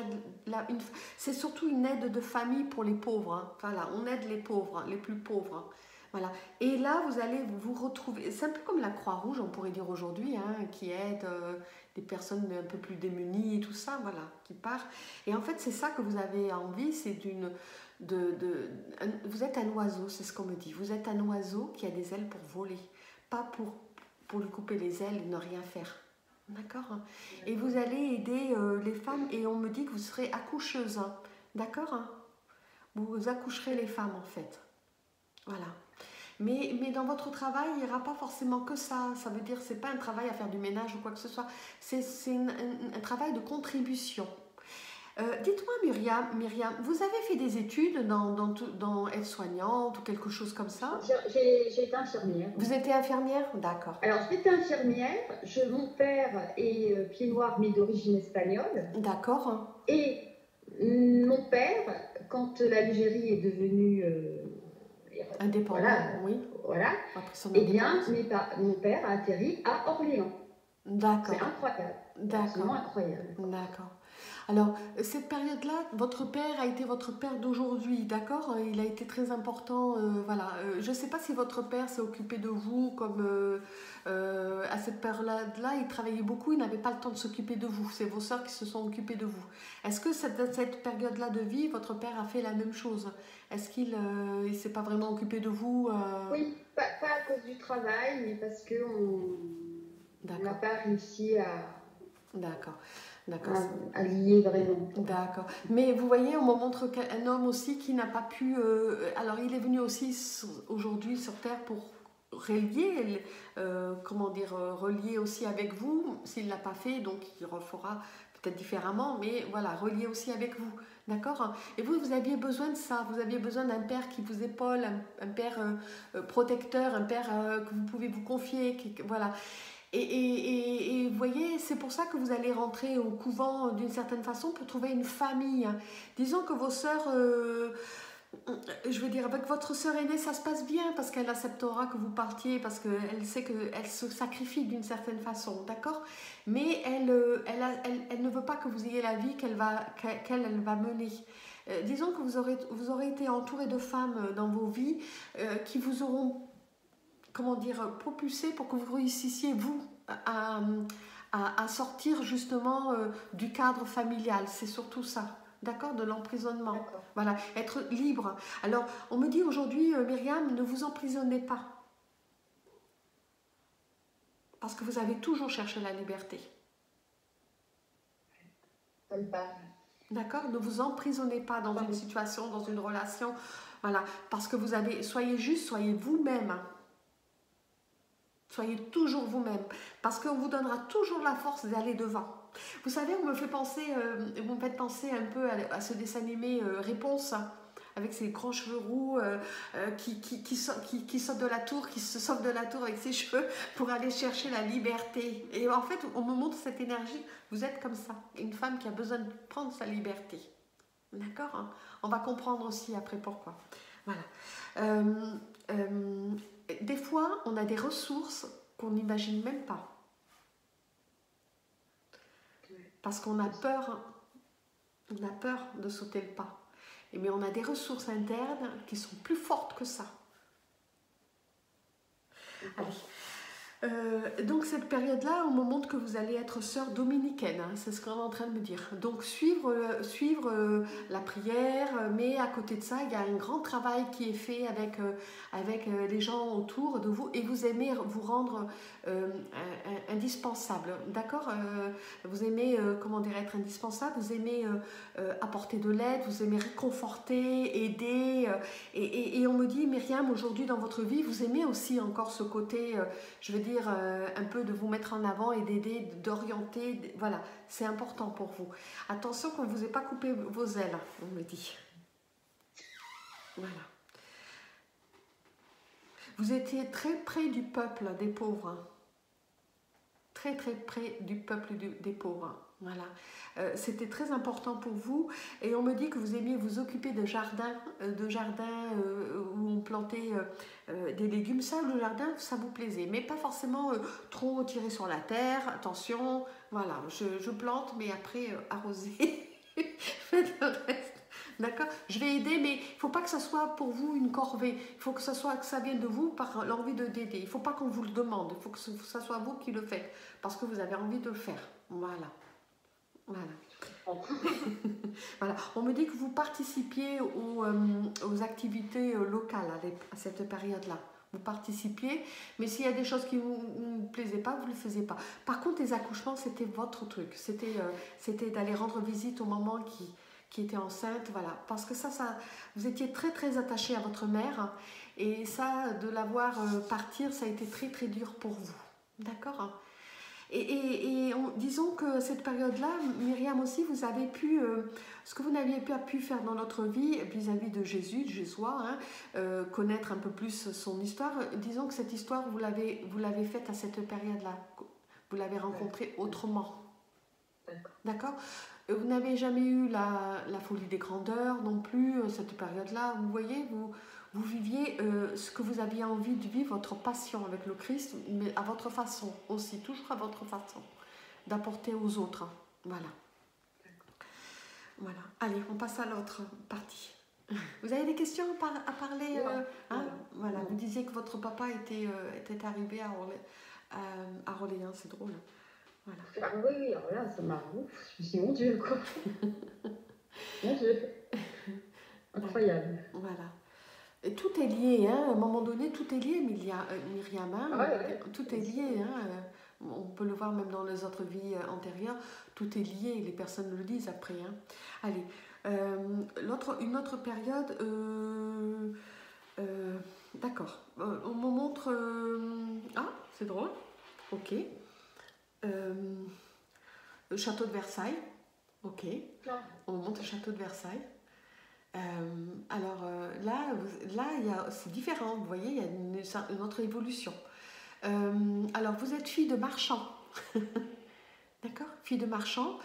la, une, c'est surtout une aide de famille pour les pauvres. Hein. Voilà, on aide les pauvres, hein, les plus pauvres. Hein. Voilà. Et là, vous allez vous retrouver, c'est un peu comme la Croix-Rouge, on pourrait dire aujourd'hui, hein, qui aide euh, des personnes un peu plus démunies et tout ça, voilà, qui part. Et en fait, c'est ça que vous avez envie, c'est d'une... De, de, un, vous êtes un oiseau, c'est ce qu'on me dit. Vous êtes un oiseau qui a des ailes pour voler, pas pour, pour lui couper les ailes et ne rien faire. D'accord, hein. Et vous allez aider euh, les femmes, et on me dit que vous serez accoucheuse. Hein. D'accord, hein. Vous accoucherez les femmes, en fait. Voilà. Mais, mais dans votre travail, il n'y aura pas forcément que ça. Ça veut dire que ce n'est pas un travail à faire du ménage ou quoi que ce soit. C'est un, un, un travail de contribution. Euh, Dites-moi, Myriam, Myriam, vous avez fait des études dans, dans, dans aide-soignante ou quelque chose comme ça? J'ai été infirmière. Vous étiez infirmière? D'accord. Alors, j'étais infirmière. Je, mon père est euh, pied noir, mais d'origine espagnole. D'accord. Et mon père, quand l'Algérie est devenue... Euh, indépendant, voilà, oui. Voilà. Eh bien, mes mon père a atterri à Orléans. D'accord. C'est incroyable. D'accord. incroyable. D'accord. Alors, cette période-là, votre père a été votre père d'aujourd'hui, d'accord? Il a été très important, euh, voilà. Euh, je ne sais pas si votre père s'est occupé de vous, comme euh, euh, à cette période-là, il travaillait beaucoup, il n'avait pas le temps de s'occuper de vous. C'est vos sœurs qui se sont occupées de vous. Est-ce que cette, cette période-là de vie, votre père a fait la même chose? Est-ce qu'il euh, ne s'est pas vraiment occupé de vous euh... Oui, pas, pas à cause du travail, mais parce qu'on n'a pas réussi à... D'accord. D'accord. À lier vraiment. D'accord. Mais vous voyez, on me montre un homme aussi qui n'a pas pu... Euh, alors, il est venu aussi aujourd'hui sur Terre pour relier, euh, comment dire, relier aussi avec vous. S'il ne l'a pas fait, donc il refera peut-être différemment, mais voilà, relier aussi avec vous. D'accord? Et vous, vous aviez besoin de ça. Vous aviez besoin d'un père qui vous épaule, un, un père euh, protecteur, un père euh, que vous pouvez vous confier. Qui, voilà. Et, et, et, et vous voyez, c'est pour ça que vous allez rentrer au couvent d'une certaine façon pour trouver une famille. Disons que vos sœurs, euh, je veux dire, avec votre sœur aînée, ça se passe bien parce qu'elle acceptera que vous partiez, parce qu'elle sait qu'elle se sacrifie d'une certaine façon, d'accord? Mais elle, elle, a, elle, elle ne veut pas que vous ayez la vie qu'elle va, qu'elle elle va mener. Euh, disons que vous aurez, vous aurez été entouré de femmes dans vos vies euh, qui vous auront... comment dire, propulser pour que vous réussissiez, vous, à, à, à sortir justement euh, du cadre familial. C'est surtout ça, d'accord? De l'emprisonnement. Voilà, être libre. Alors, on me dit aujourd'hui, euh, Myriam, ne vous emprisonnez pas. Parce que vous avez toujours cherché la liberté. D'accord? Ne vous emprisonnez pas dans une situation, dans une relation. Voilà, parce que vous avez, soyez juste, soyez vous-même. Soyez toujours vous-même, parce qu'on vous donnera toujours la force d'aller devant. Vous savez, on me fait penser, euh, vous me faites penser un peu à, à ce dessin animé euh, Réponse, avec ses grands cheveux roux, euh, euh, qui, qui, qui, saute, qui, qui saute de la tour, qui se sauve de la tour avec ses cheveux pour aller chercher la liberté. Et en fait, on me montre cette énergie. Vous êtes comme ça, une femme qui a besoin de prendre sa liberté. D'accord, hein? On va comprendre aussi après pourquoi. Voilà. Euh, euh, Des fois, on a des ressources qu'on n'imagine même pas. Parce qu'on a peur, on a peur de sauter le pas. Mais on a des ressources internes qui sont plus fortes que ça. Allez. Euh, donc cette période-là, on me montre que vous allez être sœur dominicaine, hein, c'est ce qu'on est en train de me dire. Donc suivre, euh, suivre euh, la prière, mais à côté de ça, il y a un grand travail qui est fait avec, euh, avec euh, les gens autour de vous, et vous aimez vous rendre euh, un, un, indispensable, d'accord? euh, Vous aimez, euh, comment dire, être indispensable, vous aimez euh, euh, apporter de l'aide, vous aimez réconforter, aider, euh, et, et, et on me dit, Myriam, aujourd'hui dans votre vie, vous aimez aussi encore ce côté, euh, je veux dire, Euh, un peu de vous mettre en avant et d'aider, d'orienter, voilà, c'est important pour vous. Attention qu'on ne vous ait pas coupé vos ailes, on me dit. Voilà. Vous étiez très près du peuple des pauvres. Très très près du peuple du, des pauvres. Voilà. Euh, c'était très important pour vous, et on me dit que vous aimiez vous occuper de jardins, euh, de jardins euh, où on plantait euh, euh, des légumes. Ça, le jardin, ça vous plaisait, mais pas forcément euh, trop tiré sur la terre. Attention, voilà, je, je plante, mais après euh, arroser. Faites le reste. D'accord? Je vais aider, mais il ne faut pas que ça soit pour vous une corvée. Il faut que ça, soit, que ça vienne de vous par l'envie de d'aider. Il ne faut pas qu'on vous le demande. Il faut que ça soit vous qui le faites. Parce que vous avez envie de le faire. Voilà. Voilà. Voilà. On me dit que vous participiez aux, euh, aux activités locales à, à cette période-là. Vous participiez, mais s'il y a des choses qui ne vous, vous plaisaient pas, vous ne le faisiez pas. Par contre, les accouchements, c'était votre truc. C'était euh, c'était d'aller rendre visite aux mamans qui, qui étaient enceintes, voilà. Parce que ça, ça, vous étiez très, très attaché à votre mère. Et ça, de la voir euh, partir, ça a été très, très dur pour vous. D'accord ? Et, et, et on, disons que cette période-là, Myriam aussi, vous avez pu, euh, ce que vous n'aviez pas pu faire dans notre vie vis-à-vis de Jésus, de Jésuis, hein, euh, connaître un peu plus son histoire, disons que cette histoire, vous l'avez vous l'avez faite à cette période-là. Vous l'avez rencontrée autrement. D'accord ? Vous n'avez jamais eu la, la folie des grandeurs non plus, cette période-là. Vous voyez, vous... Vous viviez euh, ce que vous aviez envie de vivre, votre passion avec le Christ, mais à votre façon aussi, toujours à votre façon, d'apporter aux autres. Voilà. Voilà. Allez, on passe à l'autre partie. Vous avez des questions à, par à parler euh, hein voilà. Vous disiez que votre papa était, euh, était arrivé à, Orlé euh, à Orléans, c'est drôle. Voilà. Ah oui, oui, alors là, ça m'a ouf. Je me suis dit, mon Dieu, quoi. Mon Dieu. Incroyable. Voilà. Et tout est lié, hein. À un moment donné, tout est lié, Myriam. Hein. Ah ouais, ouais. Tout est lié. Hein. On peut le voir même dans les autres vies antérieures. Tout est lié, les personnes le disent après. Hein. Allez, euh, l'autre, une autre période. Euh, euh, D'accord. Euh, on me montre. Euh, ah, c'est drôle. Ok. Euh, le château de Versailles. Ok. Non. On me montre le château de Versailles. Euh, alors euh, là, là c'est différent, vous voyez, il y a une, une autre évolution. Euh, alors vous êtes fille de marchand, d'accord? Fille de marchand,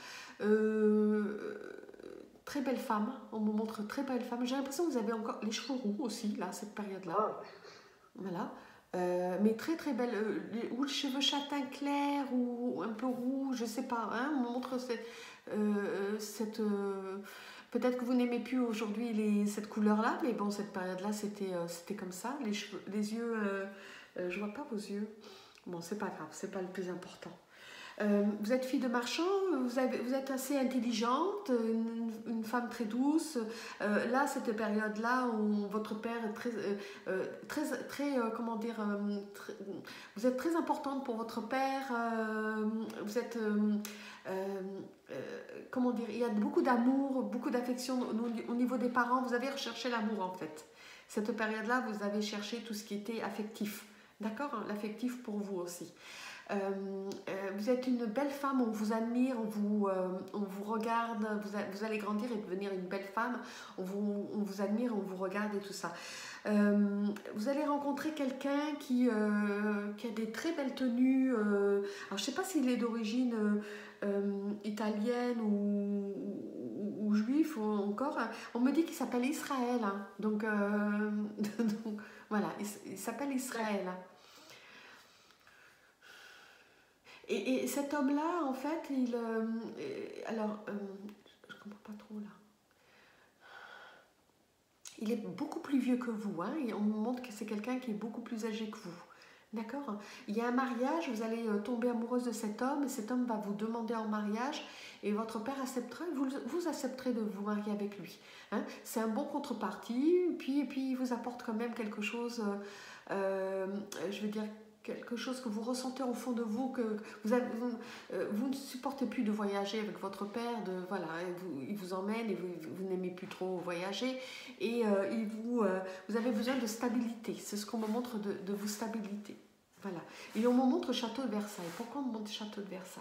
euh, très belle femme, on me montre très belle femme. J'ai l'impression que vous avez encore les cheveux roux aussi, là, cette période-là. Voilà. Euh, mais très très belle, euh, ou le cheveu châtain clair, ou un peu roux, je sais pas, hein, on me montre cette... Euh, cette euh, Peut-être que vous n'aimez plus aujourd'hui cette couleur-là, mais bon, cette période-là, c'était euh, c'était comme ça. Les, cheveux, les yeux, euh, euh, je vois pas vos yeux. Bon, c'est pas grave, c'est pas le plus important. Euh, vous êtes fille de marchand, vous, avez, vous êtes assez intelligente, une, une femme très douce. Euh, là, cette période-là, où votre père est très, euh, très, très euh, comment dire, euh, très, vous êtes très importante pour votre père. Euh, vous êtes, euh, euh, euh, comment dire, il y a beaucoup d'amour, beaucoup d'affection au, au niveau des parents. Vous avez recherché l'amour en fait. Cette période-là, vous avez cherché tout ce qui était affectif. D'accord, hein, l'affectif pour vous aussi. Euh, euh, vous êtes une belle femme, on vous admire, on vous, euh, on vous regarde, vous, a, vous allez grandir et devenir une belle femme, on vous, on vous admire, on vous regarde et tout ça. Euh, vous allez rencontrer quelqu'un qui, euh, qui a des très belles tenues, euh, alors je ne sais pas s'il est d'origine euh, italienne ou, ou, ou juif ou encore, on me dit qu'il s'appelle Israël, hein. donc, euh, donc voilà, il, il s'appelle Israël. Et, et cet homme-là, en fait, il... Euh, alors, euh, je ne comprends pas trop, là. Il est beaucoup plus vieux que vous, hein, et on me montre que c'est quelqu'un qui est beaucoup plus âgé que vous. D'accord? Il y a un mariage, vous allez tomber amoureuse de cet homme, et cet homme va vous demander en mariage, et votre père acceptera, vous, vous accepterez de vous marier avec lui. Hein? C'est un bon contrepartie, puis, puis il vous apporte quand même quelque chose, euh, je veux dire, quelque chose que vous ressentez au fond de vous, que vous, avez, vous, euh, vous ne supportez plus de voyager avec votre père, de, voilà, vous, il vous emmène et vous, vous n'aimez plus trop voyager, et euh, il vous, euh, vous avez besoin de stabilité, c'est ce qu'on me montre de, de vos stabilités. Voilà. Et on me montre le château de Versailles. Pourquoi on me montre le château de Versailles?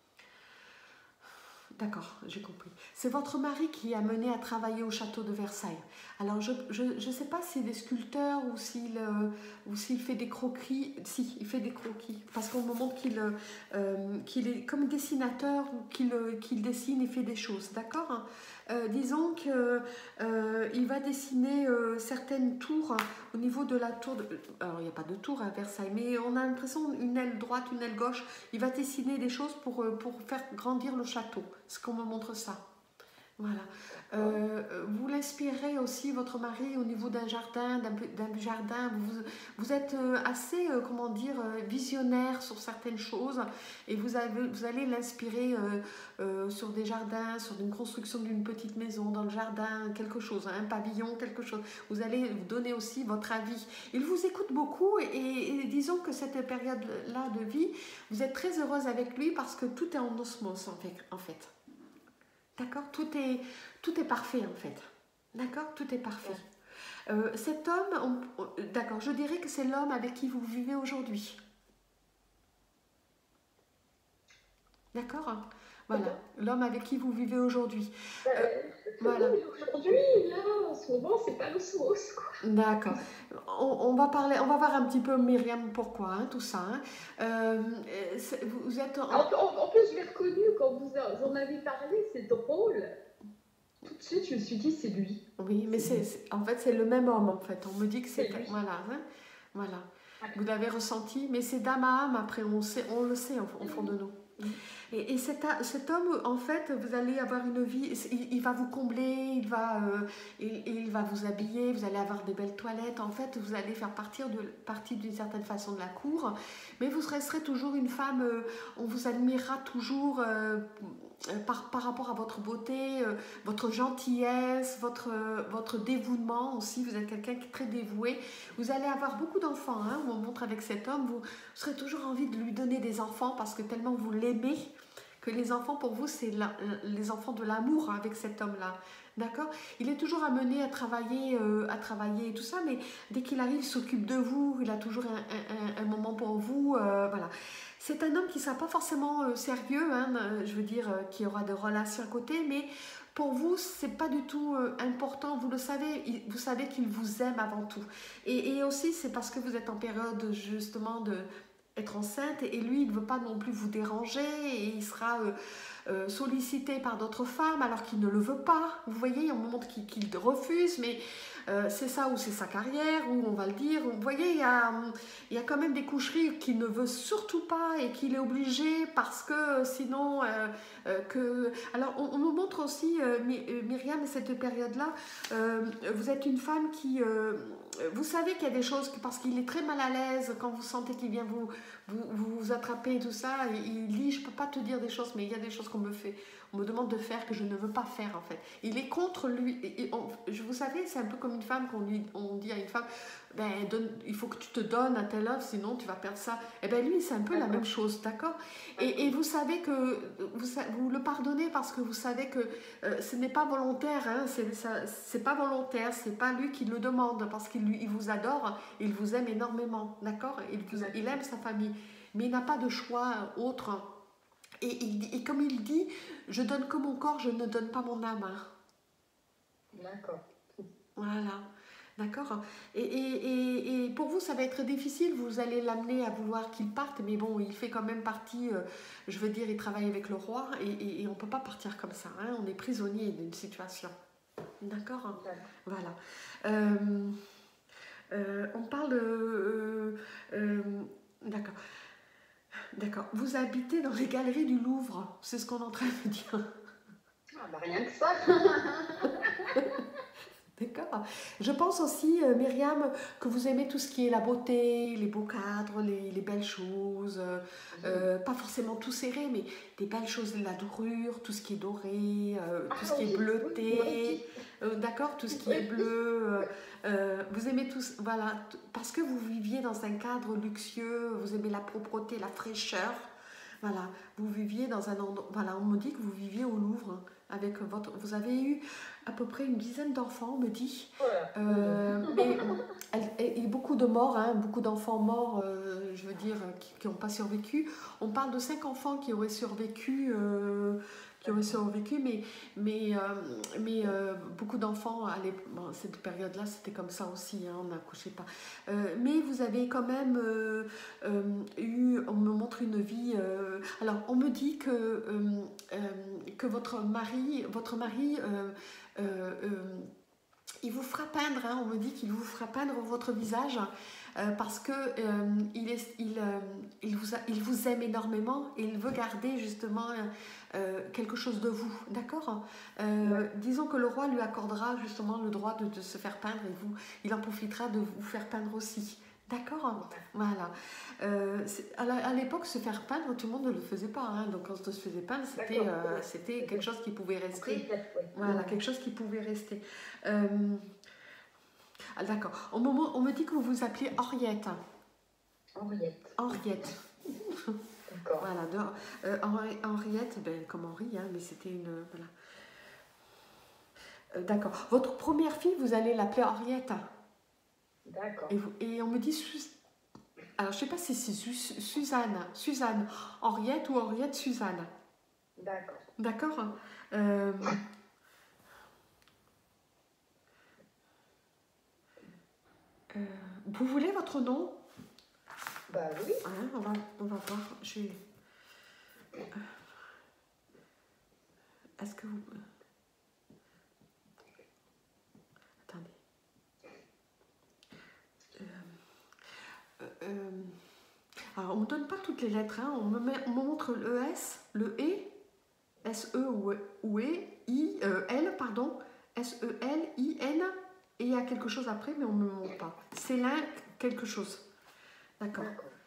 D'accord, j'ai compris. C'est votre mari qui a mené à travailler au château de Versailles. Alors, je ne sais pas s'il est sculpteur ou s'il euh, ou s'il fait des croquis. Si, il fait des croquis. Parce qu'on me montre qu'il euh, qu'il est comme dessinateur ou qu'il qu'il dessine et fait des choses. D'accord? euh, Disons qu'il euh, va dessiner euh, certaines tours au niveau de la tour. De, alors, il n'y a pas de tour à Versailles, mais on a l'impression une aile droite, une aile gauche. Il va dessiner des choses pour, pour faire grandir le château. Ce qu'on me montre ça. Voilà. D'accord. Euh, vous l'inspirez aussi, votre mari, au niveau d'un jardin, d'un peu- d'un jardin. Vous, vous êtes euh, assez, euh, comment dire, euh, visionnaire sur certaines choses et vous, avez, vous allez l'inspirer euh, euh, sur des jardins, sur une construction d'une petite maison, dans le jardin, quelque chose, hein, un pavillon, quelque chose. Vous allez vous donner aussi votre avis. Il vous écoute beaucoup et, et- et disons que cette période-là de vie, vous êtes très heureuse avec lui parce que tout est en osmose en fait. En fait. D'accord? Tout est, tout est parfait en fait. D'accord? Tout est parfait. Ouais. Euh, cet homme, on- on- d'accord, je dirais que c'est l'homme avec qui vous vivez aujourd'hui. D'accord? Voilà, Comment? l'homme avec qui vous vivez aujourd'hui. Bah, Euh, voilà, oui, aujourd'hui, là, en ce moment, c'est pas l'osmose, quoi. d'accord. On, on va parler, on va voir un petit peu Myriam pourquoi, hein, tout ça. Hein. Euh, c'est- vous vous êtes En, en- en- en plus, je l'ai reconnu quand vous en avez parlé, c'est drôle. Tout de suite, je me suis dit, c'est lui. Oui, mais C'est c'est, lui. c'est- en fait, c'est le même homme, en fait. On me dit que C'est c'est... lui. Voilà, hein, voilà. Ouais. Vous l'avez ressenti, mais c'est d'âme à âme, après, on, sait, on le sait au, au fond de nous. Mhm. Et, et cet, a- cet homme, en fait, vous allez avoir une vie, il, il va vous combler, il va, euh, il, il va vous habiller, vous allez avoir des belles toilettes. En fait, vous allez faire partir de, partie d'une certaine façon de la cour, mais vous resterez toujours une femme, euh, on vous admirera toujours euh, euh, par, par rapport à votre beauté, euh, votre gentillesse, votre, euh, votre dévouement aussi. Vous êtes quelqu'un qui est très dévoué. Vous allez avoir beaucoup d'enfants, hein, on montre avec cet homme, vous, vous serez toujours envie de lui donner des enfants parce que tellement vous l'aimez que les enfants pour vous c'est la- les enfants de l'amour avec cet homme-là. D'accord? Il est toujours amené à travailler, euh, à travailler et tout ça, mais dès qu'il arrive, il s'occupe de vous, il a toujours un, un- un- un moment pour vous. Euh, voilà. C'est un homme qui ne sera pas forcément euh, sérieux, hein, euh, je veux dire, euh, qui aura des relations à côté, mais pour vous, c'est pas du tout euh, important, vous le savez, il- vous savez qu'il vous aime avant tout. Et, et aussi, c'est parce que vous êtes en période justement de être enceinte et lui, il ne veut pas non plus vous déranger et il sera euh, euh, sollicité par d'autres femmes alors qu'il ne le veut pas. Vous voyez, on me montre qu'il qu'il refuse, mais euh, c'est ça ou c'est sa carrière, ou on va le dire. Vous voyez, il y a, hum, il y a quand même des coucheries qu'il ne veut surtout pas et qu'il est obligé parce que sinon euh, euh, que... Alors on, on nous montre aussi, euh, My- euh, Myriam, cette période-là, euh, vous êtes une femme qui... euh, vous savez qu'il y a des choses, que, parce qu'il est très mal à l'aise quand vous sentez qu'il vient vous, vous, vous, vous attraper et tout ça, il dit, je peux pas te dire des choses, mais il y a des choses qu'on me fait, on me demande de faire que je ne veux pas faire en fait. Il est contre lui. Et- et on- je, vous savez, c'est un peu comme une femme qu'on lui, on dit à une femme, ben, donne, il faut que tu te donnes à telle œuvre, sinon tu vas perdre ça. Et ben lui, c'est un peu la D'accord. même chose, d'accord? Et, et vous savez que vous, sa- vous le pardonnez parce que vous savez que euh, ce n'est pas volontaire, hein, c'est ça- c'est pas volontaire, c'est pas lui qui le demande parce qu'il lui- il vous adore, il vous aime énormément, d'accord? Il, vous- il aime sa famille, mais il n'a pas de choix autre. Et, il dit- et comme il dit, je donne que mon corps, je ne donne pas mon âme. Hein. D'accord. Voilà, d'accord. Et, et, et, et pour vous, ça va être difficile, vous allez l'amener à vouloir qu'il parte, mais bon, il fait quand même partie, euh, je veux dire, il travaille avec le roi, et, et, et on ne peut pas partir comme ça, hein, on est prisonnier d'une situation. D'accord? D'accord. Voilà. Euh, euh, on parle de... euh, euh, d'accord. D'accord. Vous habitez dans les galeries du Louvre, c'est ce qu'on est en train de dire. Ah, bah rien que ça. D'accord. Je pense aussi, euh, Myriam, que vous aimez tout ce qui est la beauté, les beaux cadres, les, les belles choses, euh, euh, pas forcément tout serré, mais des belles choses, la dorure, tout ce qui est doré, euh, tout ce Ah qui est oui, oui, moi bleuté, aussi. euh, d'accord, tout ce qui est Oui. bleu. euh, euh, vous aimez tout, ce- voilà, t- parce que vous viviez dans un cadre luxueux, vous aimez la propreté, la fraîcheur. Voilà, vous viviez dans un endroit. Voilà, on me dit que vous viviez au Louvre hein, avec votre. Vous avez eu à peu près une dizaine d'enfants, on me dit. Voilà. Euh, mais elle- et, et beaucoup de morts, hein, beaucoup d'enfants morts, euh, je veux dire, qui n'ont pas survécu. On parle de cinq enfants qui auraient survécu, euh, qui auraient survécu, mais, mais, euh, mais euh, beaucoup d'enfants, à l'ép- bon, cette période-là, c'était comme ça aussi, hein, on n'accouchait pas. Euh, mais vous avez quand même euh, euh, eu, on me montre une vie. euh, alors, on me dit que, euh, euh, que votre mari, votre mari euh, euh, euh, il vous fera peindre, hein, on me dit qu'il vous fera peindre votre visage euh, parce que euh, il, est, il, euh, il, vous a, il vous aime énormément et il veut garder justement euh, quelque chose de vous, d'accord euh, Ouais. Disons que le roi lui accordera justement le droit de, de se faire peindre et vous, il en profitera de vous faire peindre aussi. D'accord. Voilà. Euh, à l'époque, se faire peindre, tout le monde ne le faisait pas. Hein. Donc, quand on se faisait peindre, c'était euh, c'était quelque chose qui pouvait rester. Voilà, quelque chose qui pouvait rester. Euh, ah, D'accord. On, me- on me dit que vous vous appelez Henriette. Henriette. Henriette. D'accord. Voilà. De, euh, Henri- Henriette, ben, comme Henri, hein, mais c'était une. Voilà. Euh, D'accord. Votre première fille, vous allez l'appeler Henriette. D'accord. Et, vous- et on me dit. Sus- Alors, je ne sais pas si c'est Su- Suzanne. Suzanne Henriette ou Henriette Suzanne. D'accord. D'accord. Euh, euh, vous voulez votre nom? Bah oui. Hein, on, va, on va voir. Je vais... Est-ce que vous... Attendez. Euh, euh, euh, Alors, on ne me donne pas toutes les lettres. Hein. On, me met, on me montre le S, le E, S-E ou, ou E, I, euh, L, pardon, S-E-L, I-N, et il y a quelque chose après, mais on ne me montre pas. C'est là quelque chose. D'accord.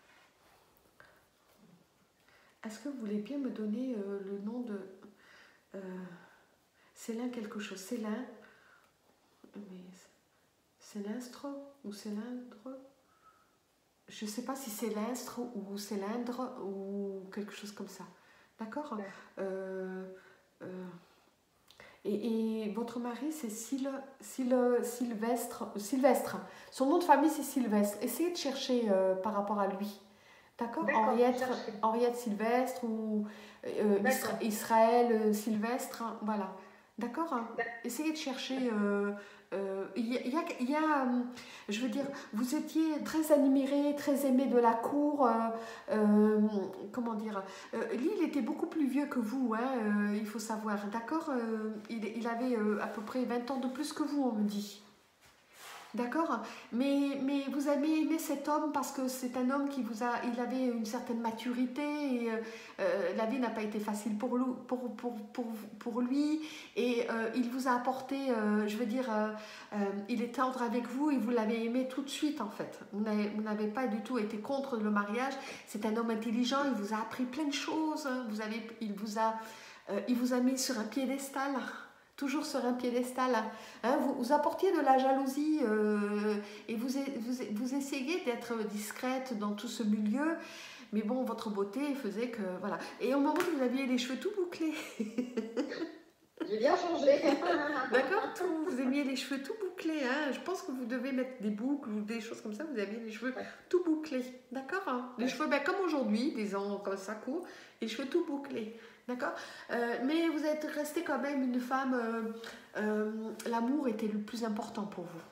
Est-ce que vous voulez bien me donner euh, le nom de... Euh, Célin quelque chose. Célin... Mais... Célestre ou cylindre? Je ne sais pas si c'est l'astre ou cylindre ou quelque chose comme ça. D'accord. Ouais. euh, euh, et, et votre mari, c'est Syl, Syl, Sylvestre, Sylvestre. Son nom de famille, c'est Sylvestre. Essayez de chercher euh, par rapport à lui. D'accord. Henriette, Henriette Sylvestre ou euh, Isra Israël euh, Sylvestre. Hein, voilà. D'accord. Hein. Essayez de chercher... Euh, Euh, il y a, il y a, il y a euh, je veux dire, vous étiez très admiré, très aimé de la cour. Euh, euh, comment dire euh, Lui, il était beaucoup plus vieux que vous, hein, euh, il faut savoir. D'accord. euh, il, il avait euh, à peu près vingt ans de plus que vous, on me dit. D'accord. Mais, mais vous avez aimé cet homme parce que c'est un homme qui vous a... Il avait une certaine maturité et euh, la vie n'a pas été facile pour lui, pour, pour, pour, pour lui et euh, il vous a apporté, euh, je veux dire, euh, euh, il est tendre avec vous et vous l'avez aimé tout de suite en fait. Vous n'avez pas du tout été contre le mariage. C'est un homme intelligent, il vous a appris plein de choses. Vous avez, il, vous a, euh, il vous a mis sur un piédestal. Toujours sur un piédestal. Hein, vous, vous apportiez de la jalousie euh, et vous, vous, vous essayez d'être discrète dans tout ce milieu. Mais bon, votre beauté faisait que... Voilà. Et au moment où vous aviez les cheveux tout bouclés. J'ai bien changé. D'accord. Vous aimiez les cheveux tout bouclés. Hein. Je pense que vous devez mettre des boucles ou des choses comme ça. Vous aviez les cheveux ouais. tout bouclés. D'accord. Hein. Les ouais. cheveux ben, comme aujourd'hui, des ans comme ça court. Les cheveux tout bouclés. D'accord. euh, Mais vous êtes restée quand même une femme... Euh, euh, l'amour était le plus important pour vous.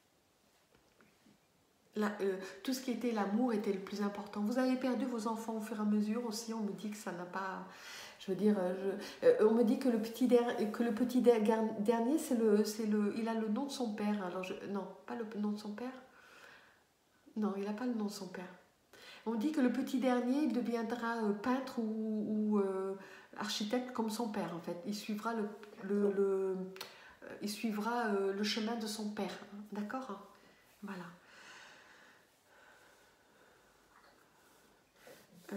La, euh, tout ce qui était l'amour était le plus important. Vous avez perdu vos enfants au fur et à mesure aussi. On me dit que ça n'a pas... Je veux dire, je, euh, on me dit que le petit, der, que le petit der, dernier, c'est le, c'est le, il a le nom de son père. Alors je, non, pas le nom de son père. Non, il n'a pas le nom de son père. On dit que le petit dernier, il deviendra euh, peintre ou... ou euh, architecte comme son père en fait. Il suivra le, le, le, euh, il suivra euh, le chemin de son père. D'accord. Hein. Voilà. Euh...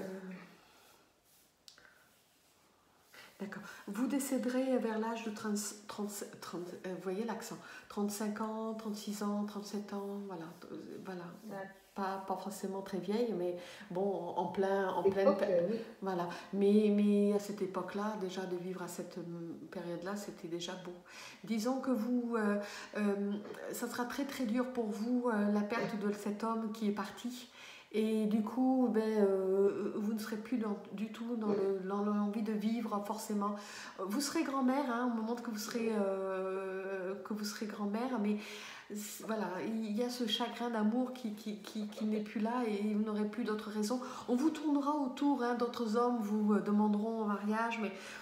D'accord. Vous décéderez vers l'âge de trente, trente, trente euh, vous voyez l'accent, trente-cinq ans, trente-six ans, trente-sept ans, voilà. voilà. Ouais. Pas, pas forcément très vieille, mais bon, en plein... En pleine oui. Voilà. Mais, mais à cette époque-là, déjà de vivre à cette période-là, c'était déjà beau. Disons que vous... Euh, euh, ça sera très très dur pour vous, euh, la perte de cet homme qui est parti. Et du coup, ben, euh, vous ne serez plus dans, du tout dans, le, dans l'envie de vivre forcément. Vous serez grand-mère, hein, au moment que vous serez, euh, que vous serez grand-mère, mais voilà, il y a ce chagrin d'amour qui, qui, qui, qui n'est plus là et vous n'aurez plus d'autres raisons. On vous tournera autour, hein, d'autres hommes vous demanderont en mariage, mais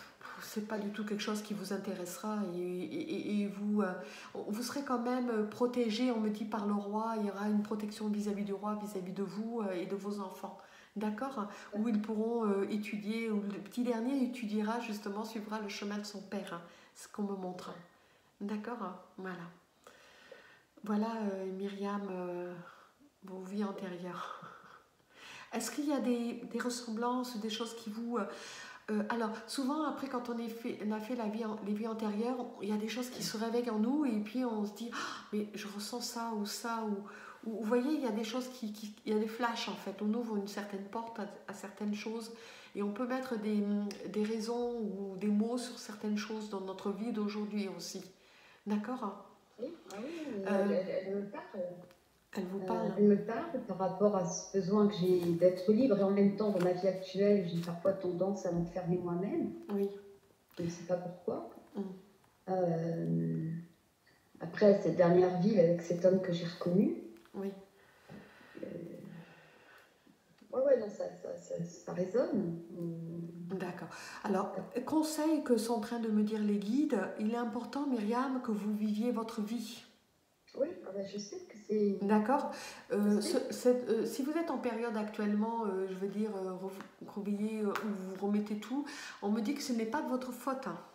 c'est pas du tout quelque chose qui vous intéressera et, et, et vous, euh, vous serez quand même protégé, on me dit par le roi, il y aura une protection vis-à-vis du roi, vis-à-vis de vous euh, et de vos enfants. D'accord? Où ils pourront euh, étudier, où le petit dernier étudiera justement, suivra le chemin de son père, hein, ce qu'on me montre. D'accord? Voilà. Voilà euh, Myriam, euh, vos vies antérieures. Est-ce qu'il y a des, des ressemblances, des choses qui vous... Euh, euh, alors, souvent, après, quand on, est fait, on a fait la vie, les vies antérieures, il y a des choses qui se réveillent en nous et puis on se dit ah, mais je ressens ça ou ça. Ou, ou, vous voyez, il y a des choses qui, qui... Il y a des flashs, en fait. On ouvre une certaine porte à, à certaines choses et on peut mettre des, des raisons ou des mots sur certaines choses dans notre vie d'aujourd'hui aussi. D'accord? Oui, ah oui, euh, elle, elle me parle. Elle vous parle. Euh, elle me parle par rapport à ce besoin que j'ai d'être libre et en même temps, dans ma vie actuelle, j'ai parfois tendance à m'enfermer moi-même. Oui. Je ne sais pas pourquoi. Mm. Euh, après cette dernière vie avec cet homme que j'ai reconnu. Oui. Euh, ouais, ouais, non, ça, ça, ça, ça résonne. D'accord. Alors, conseil que sont en train de me dire les guides, il est important, Myriam, que vous viviez votre vie. Oui, ah ben je sais que c'est... D'accord. Euh, ce, euh, si vous êtes en période actuellement, euh, je veux dire, euh, réveillé, euh, où vous remettez tout, on me dit que ce n'est pas de votre faute. Hein.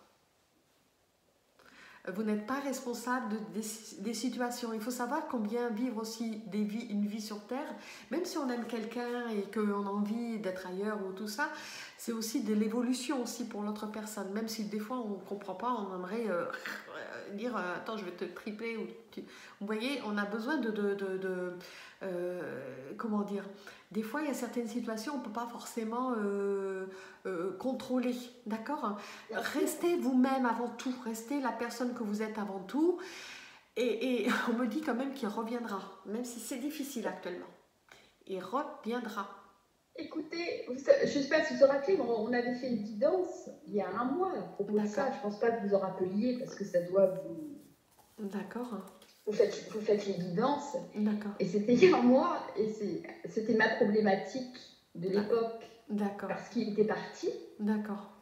Vous n'êtes pas responsable de, des, des situations. Il faut savoir combien vivre aussi des vies, une vie sur Terre, même si on aime quelqu'un et qu'on a envie d'être ailleurs ou tout ça, c'est aussi de l'évolution aussi pour l'autre personne. Même si des fois on ne comprend pas, on aimerait euh, dire euh, attends, je vais te tripler. Ou tu... Vous voyez, on a besoin de... de, de, de euh, comment dire, des fois il y a certaines situations on ne peut pas forcément euh, euh, contrôler, d'accord? Restez vous-même avant tout, restez la personne que vous êtes avant tout et, et on me dit quand même qu'il reviendra, même si c'est difficile actuellement, il reviendra. Écoutez, je ne sais pas si vous vous rappelez, on avait fait une guidance il y a un mois à propos de ça, je ne pense pas que vous en rappeliez parce que ça doit vous... D'accord. Vous faites, vous faites les guidances. D'accord. Et c'était il y a un mois, et c'était ma problématique de l'époque. D'accord. Parce qu'il était parti. D'accord.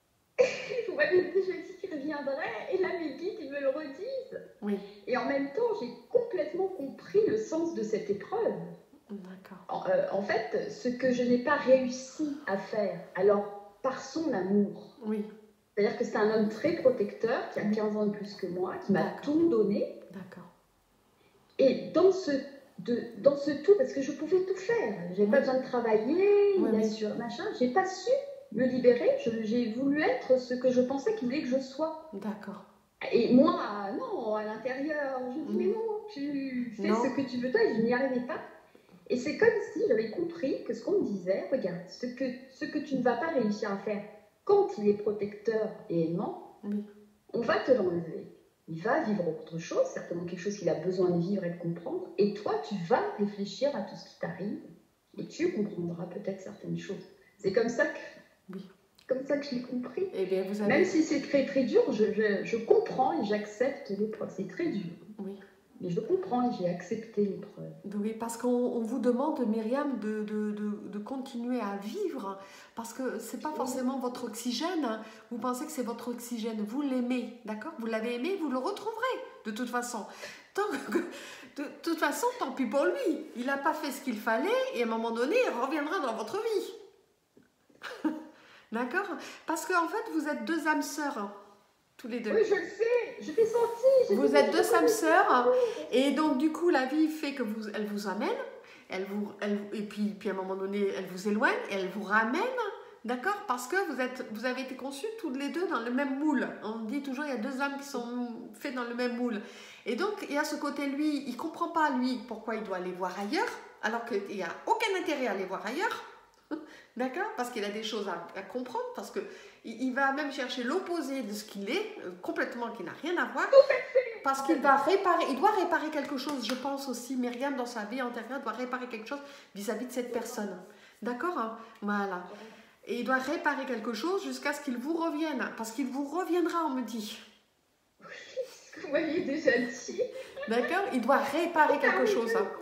Vous m'avez dit, je dis qu'il reviendrait, et là mes guides, ils me le redisent. Oui. Et en même temps, j'ai complètement compris le sens de cette épreuve. D'accord. En, euh, en fait, ce que je n'ai pas réussi à faire, alors par son amour. Oui. C'est-à-dire que c'est un homme très protecteur, qui a quinze ans de plus que moi, qui m'a tout donné. D'accord. Et dans ce, de, dans ce tout, parce que je pouvais tout faire, j'ai oui. pas besoin de travailler, oui, bien oui. sûr, machin, j'ai pas su me libérer, j'ai voulu être ce que je pensais qu'il voulait que je sois. D'accord. Et moi, non, à l'intérieur, je dis, mmh. mais non, tu fais non. ce que tu veux, toi, et je n'y arrivais pas. Et c'est comme si j'avais compris que ce qu'on me disait, regarde, ce que, ce que tu ne vas pas réussir à faire quand il est protecteur et aimant, oui. on va te l'enlever. Il va vivre autre chose, certainement quelque chose qu'il a besoin de vivre et de comprendre. Et toi, tu vas réfléchir à tout ce qui t'arrive et tu comprendras peut-être certaines choses. C'est comme ça que, oui. comme ça que je l'ai compris. Eh bien, vous avez... Même si c'est très très dur, je, je, je comprends et j'accepte l'épreuve. C'est très dur. Oui. Mais je comprends et j'ai accepté l'épreuve. Oui, parce qu'on vous demande, Myriam, de, de, de, de continuer à vivre, parce que ce n'est pas forcément votre oxygène. Vous pensez que c'est votre oxygène, vous l'aimez, d'accord? Vous l'avez aimé, vous le retrouverez, de toute façon. Tant que, de, de toute façon, tant pis pour lui. Il n'a pas fait ce qu'il fallait, et à un moment donné, il reviendra dans votre vie. D'accord? Parce qu'en fait, vous êtes deux âmes sœurs. Tous les deux. Oui, je le sais, je l'ai senti. Vous êtes deux âmes sœurs, et donc du coup, la vie fait que vous, elle vous amène, elle vous, elle, et puis, puis à un moment donné, elle vous éloigne, et elle vous ramène, d'accord? Parce que vous, êtes, vous avez été conçus tous les deux dans le même moule. On dit toujours, il y a deux âmes qui sont faites dans le même moule. Et donc, il y a ce côté, lui, il ne comprend pas, lui, pourquoi il doit aller voir ailleurs, alors qu'il n'y a aucun intérêt à aller voir ailleurs. D'accord? Parce qu'il a des choses à, à comprendre, parce que il va même chercher l'opposé de ce qu'il est, euh, complètement qui n'a rien à voir, parce qu'il va réparer, il doit réparer quelque chose, je pense aussi, Myriam dans sa vie antérieure doit réparer quelque chose vis-à-vis de cette personne. D'accord? Hein? Voilà. Et il doit réparer quelque chose jusqu'à ce qu'il vous revienne, parce qu'il vous reviendra, on me dit. Oui, ce que vous m'aviez déjà dit. D'accord? Il doit réparer quelque chose. Hein.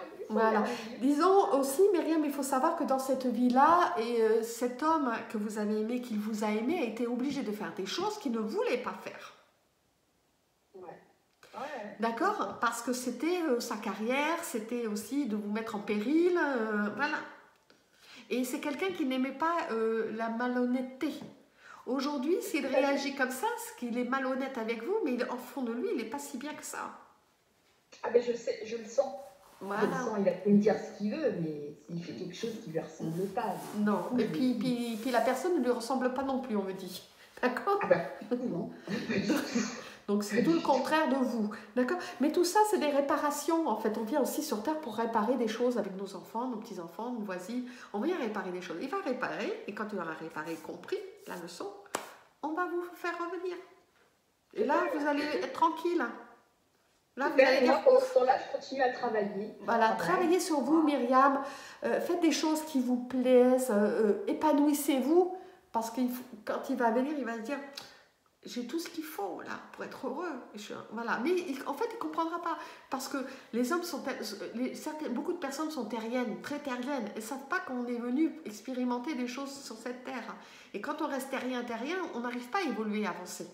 Voilà. Disons aussi, Myriam, il faut savoir que dans cette vie-là, et euh, cet homme que vous avez aimé, qu'il vous a aimé, a été obligé de faire des choses qu'il ne voulait pas faire. Ouais. Ouais. D'accord? Parce que c'était euh, sa carrière, c'était aussi de vous mettre en péril, euh, voilà. Et c'est quelqu'un qui n'aimait pas euh, la malhonnêteté. Aujourd'hui, s'il réagit comme ça, c'est qu'il est malhonnête avec vous, mais au fond de lui, il n'est pas si bien que ça. Ah ben je sais, je le sens. Voilà. Je le sens, il a pu me dire ce qu'il veut, mais il fait quelque chose qui ne lui ressemble pas. Non, coup, et puis, puis, puis la personne ne lui ressemble pas non plus, on me dit. D'accord? Ah ben, non. Donc c'est tout le contraire de vous, d'accord? Mais tout ça, c'est des réparations, en fait. On vient aussi sur Terre pour réparer des choses avec nos enfants, nos petits-enfants, nos voisins. On vient réparer des choses. Il va réparer, et quand il aura réparé, compris la leçon, on va vous faire revenir. Et là, vous allez être tranquille. Là, vous allez dire, pour ce temps-là, je continue à travailler. Voilà, travaillez sur vous, Myriam. Euh, faites des choses qui vous plaisent. Euh, épanouissez-vous, parce que quand il va venir, il va se dire... J'ai tout ce qu'il faut là pour être heureux. Je, voilà. Mais il, en fait, il ne comprendra pas. Parce que les hommes sont. Les, certaines, beaucoup de personnes sont terriennes, très terriennes. Elles ne savent pas qu'on est venu expérimenter des choses sur cette terre. Et quand on reste terrien, terrien, on n'arrive pas à évoluer, à avancer.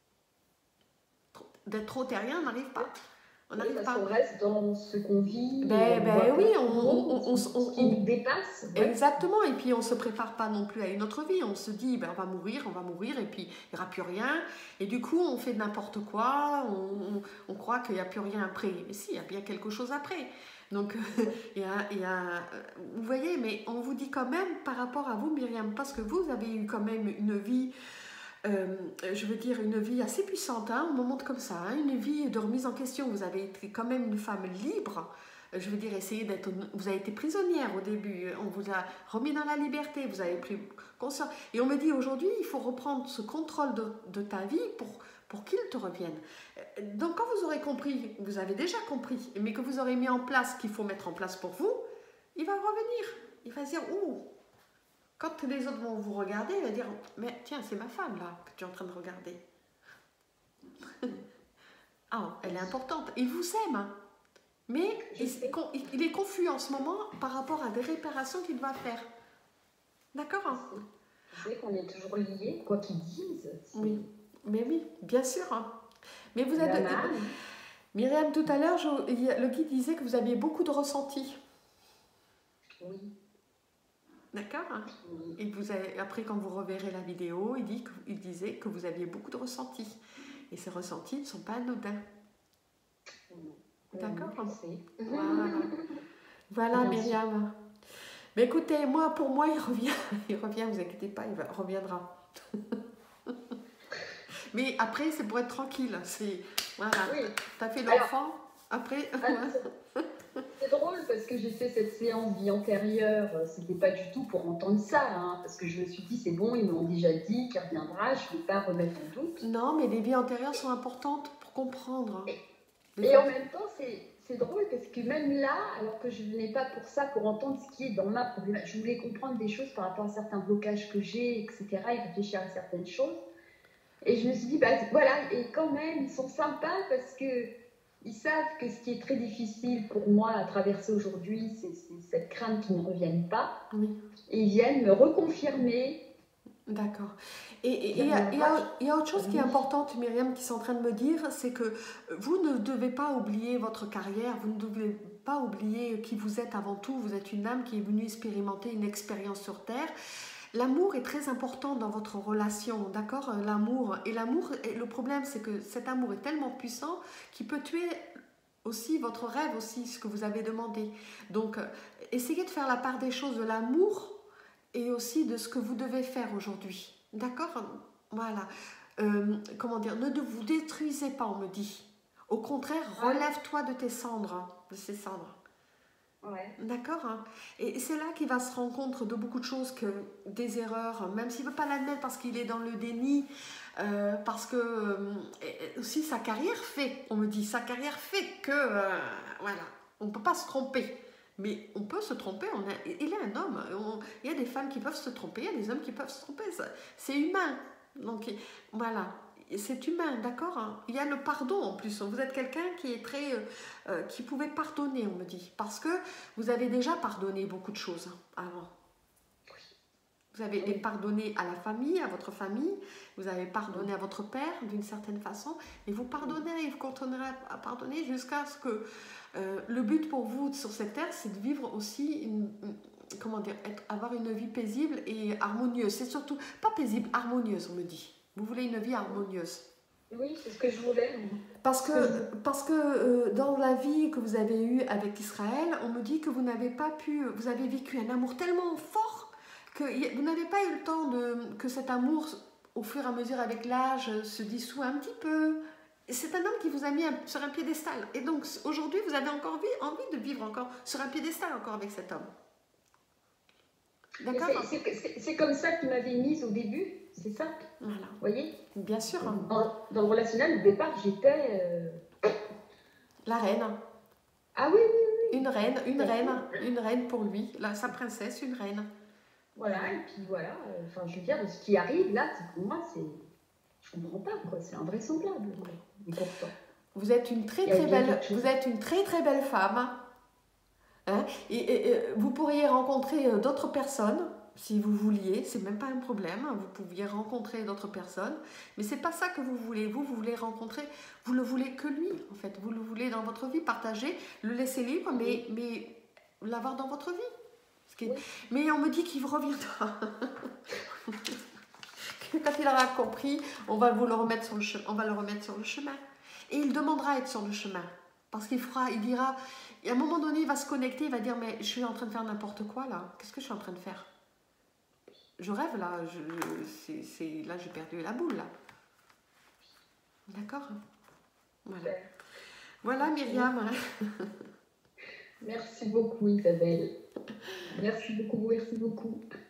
D'être trop terrien, on n'arrive pas. On n'arrive pas. On reste dans ce qu'on vit. Ben, ben oui, on, on, on, on, on, qui nous dépasse. Ouais. Exactement. Et puis on ne se prépare pas non plus à une autre vie. On se dit, ben, on va mourir, on va mourir, et puis il n'y aura plus rien. Et du coup, on fait n'importe quoi. On, on, on croit qu'il n'y a plus rien après. Mais si, il y a bien quelque chose après. Donc, il y a, il y a, vous voyez, mais on vous dit quand même par rapport à vous, Myriam, parce que vous avez eu quand même une vie. Euh, je veux dire, une vie assez puissante, hein, on me montre comme ça, hein, une vie de remise en question. Vous avez été quand même une femme libre, je veux dire, essayez d'être, vous avez été prisonnière au début, on vous a remis dans la liberté, vous avez pris conscience. Et on me dit aujourd'hui, il faut reprendre ce contrôle de, de ta vie pour, pour qu'il te revienne. Donc quand vous aurez compris, vous avez déjà compris, mais que vous aurez mis en place ce qu'il faut mettre en place pour vous, il va revenir, il va se dire, ouh. Quand les autres vont vous regarder, ils vont dire « Mais tiens, c'est ma femme là que tu es en train de regarder. » Ah, elle est importante. Il vous aime. Mais il, il est confus en ce moment par rapport à des réparations qu'il doit faire. D'accord? Je sais qu'on est toujours liés, quoi qu'ils disent. Oui, mais oui, bien sûr. Mais vous êtes... Myriam, tout à l'heure, le guide disait que vous aviez beaucoup de ressentis. Oui. D'accord? Et vous avez, après, quand vous reverrez la vidéo, il, dit que, il disait que vous aviez beaucoup de ressentis. Et ces ressentis ne sont pas anodins. D'accord? Voilà, voilà Myriam. Mais écoutez, moi, pour moi, il revient. Il revient, ne vous inquiétez pas, il reviendra. Mais après, c'est pour être tranquille. C'est, voilà, oui. Tu as fait l'enfant. Après, c'est drôle parce que j'ai fait cette séance vie antérieure, c'était pas du tout pour entendre ça, hein, parce que je me suis dit c'est bon, ils m'ont déjà dit qu'il reviendra, je ne vais pas remettre en doute. Non, mais les vies antérieures sont importantes pour comprendre. Et, et en même temps, c'est drôle parce que même là, alors que je ne venais pas pour ça, pour entendre ce qui est dans ma problématique, je voulais comprendre des choses par rapport à certains blocages que j'ai, et cetera, et réfléchir à certaines choses. Et je me suis dit, bah voilà, et quand même, ils sont sympas parce que ils savent que ce qui est très difficile pour moi à traverser aujourd'hui, c'est cette crainte qu'ils ne reviennent pas. Oui. Et ils viennent me reconfirmer. D'accord. Et il y, y, y a autre chose qui est importante, Myriam, qui sont en train de me dire, c'est que vous ne devez pas oublier votre carrière, vous ne devez pas oublier qui vous êtes avant tout. Vous êtes une âme qui est venue expérimenter une expérience sur Terre. L'amour est très important dans votre relation, d'accord? L'amour. Et l'amour, le problème, c'est que cet amour est tellement puissant qu'il peut tuer aussi votre rêve, aussi, ce que vous avez demandé. Donc, essayez de faire la part des choses de l'amour et aussi de ce que vous devez faire aujourd'hui. D'accord? Voilà. Euh, comment dire? Ne vous détruisez pas, on me dit. Au contraire, relève-toi de tes cendres, de ces cendres. Ouais. D'accord, hein. Et c'est là qu'il va se rendre compte de beaucoup de choses, que des erreurs, même s'il ne veut pas l'admettre parce qu'il est dans le déni, euh, parce que euh, aussi sa carrière fait, on me dit, sa carrière fait que, euh, voilà, on ne peut pas se tromper. Mais on peut se tromper, on a, il est un homme, on, il y a des femmes qui peuvent se tromper, il y a des hommes qui peuvent se tromper, c'est humain. Donc voilà, c'est humain, d'accord, hein. Il y a le pardon en plus. Vous êtes quelqu'un qui est très, euh, euh, qui pouvait pardonner, on me dit, parce que vous avez déjà pardonné beaucoup de choses avant. Vous avez Oui. pardonné à la famille, à votre famille, vous avez pardonné à votre père d'une certaine façon, et vous pardonnerez, vous continuerez à pardonner jusqu'à ce que euh, le but pour vous sur cette terre, c'est de vivre aussi, une, une- comment dire, être, avoir une vie paisible et harmonieuse. C'est surtout, pas paisible, harmonieuse, on me dit. Vous voulez une vie harmonieuse. Oui, c'est ce que je voulais. Parce que, parce que euh, dans la vie que vous avez eue avec Israël, on me dit que vous n'avez pas pu, vous avez vécu un amour tellement fort que vous n'avez pas eu le temps de, que cet amour, au fur et à mesure avec l'âge, se dissout un petit peu. C'est un homme qui vous a mis un- sur un piédestal. Et donc aujourd'hui, vous avez encore envie, envie de vivre encore sur un piédestal encore avec cet homme. Mais D'accord? c'est- c'est c'est- c'est comme ça qu'il m'avait mise au début, c'est ça. Voilà. Vous voyez, Bien sûr. hein. En- dans le relationnel, au départ, j'étais. euh, La reine. Ah oui, oui, oui. Une reine, une reine, une reine pour lui. Là, sa princesse, une reine. Voilà, et puis voilà. euh, Enfin, je veux dire, ce qui arrive là, c'est pour moi, c'est. Je comprends pas, quoi. C'est invraisemblable. Et pourtant. Vous êtes une très Il y a très bien belle, quelque chose. vous êtes une très très belle femme. Hein, et, et- et vous pourriez rencontrer euh, d'autres personnes si vous vouliez, c'est même pas un problème. Vous pouviez rencontrer d'autres personnes, mais c'est pas ça que vous voulez. Vous, vous voulez rencontrer, vous le voulez que lui en fait. Vous le voulez dans votre vie, partager, le laisser libre, mais mais l'avoir dans votre vie. Ce qui est- Oui. Mais on me dit qu'il reviendra. Quand il aura compris, on va vous le remettre sur le chemin. On va le remettre sur le chemin. Et il demandera à être sur le chemin. Parce qu'il fera, il dira, et à un moment donné, il va se connecter, il va dire, mais je suis en train de faire n'importe quoi là. Qu'est-ce que je suis en train de faire? Je rêve là. Je, je- c'est, c'est- là, j'ai perdu la boule là. D'accord? Voilà. Super. Voilà Myriam. Merci beaucoup, Isabelle. Merci beaucoup, merci beaucoup.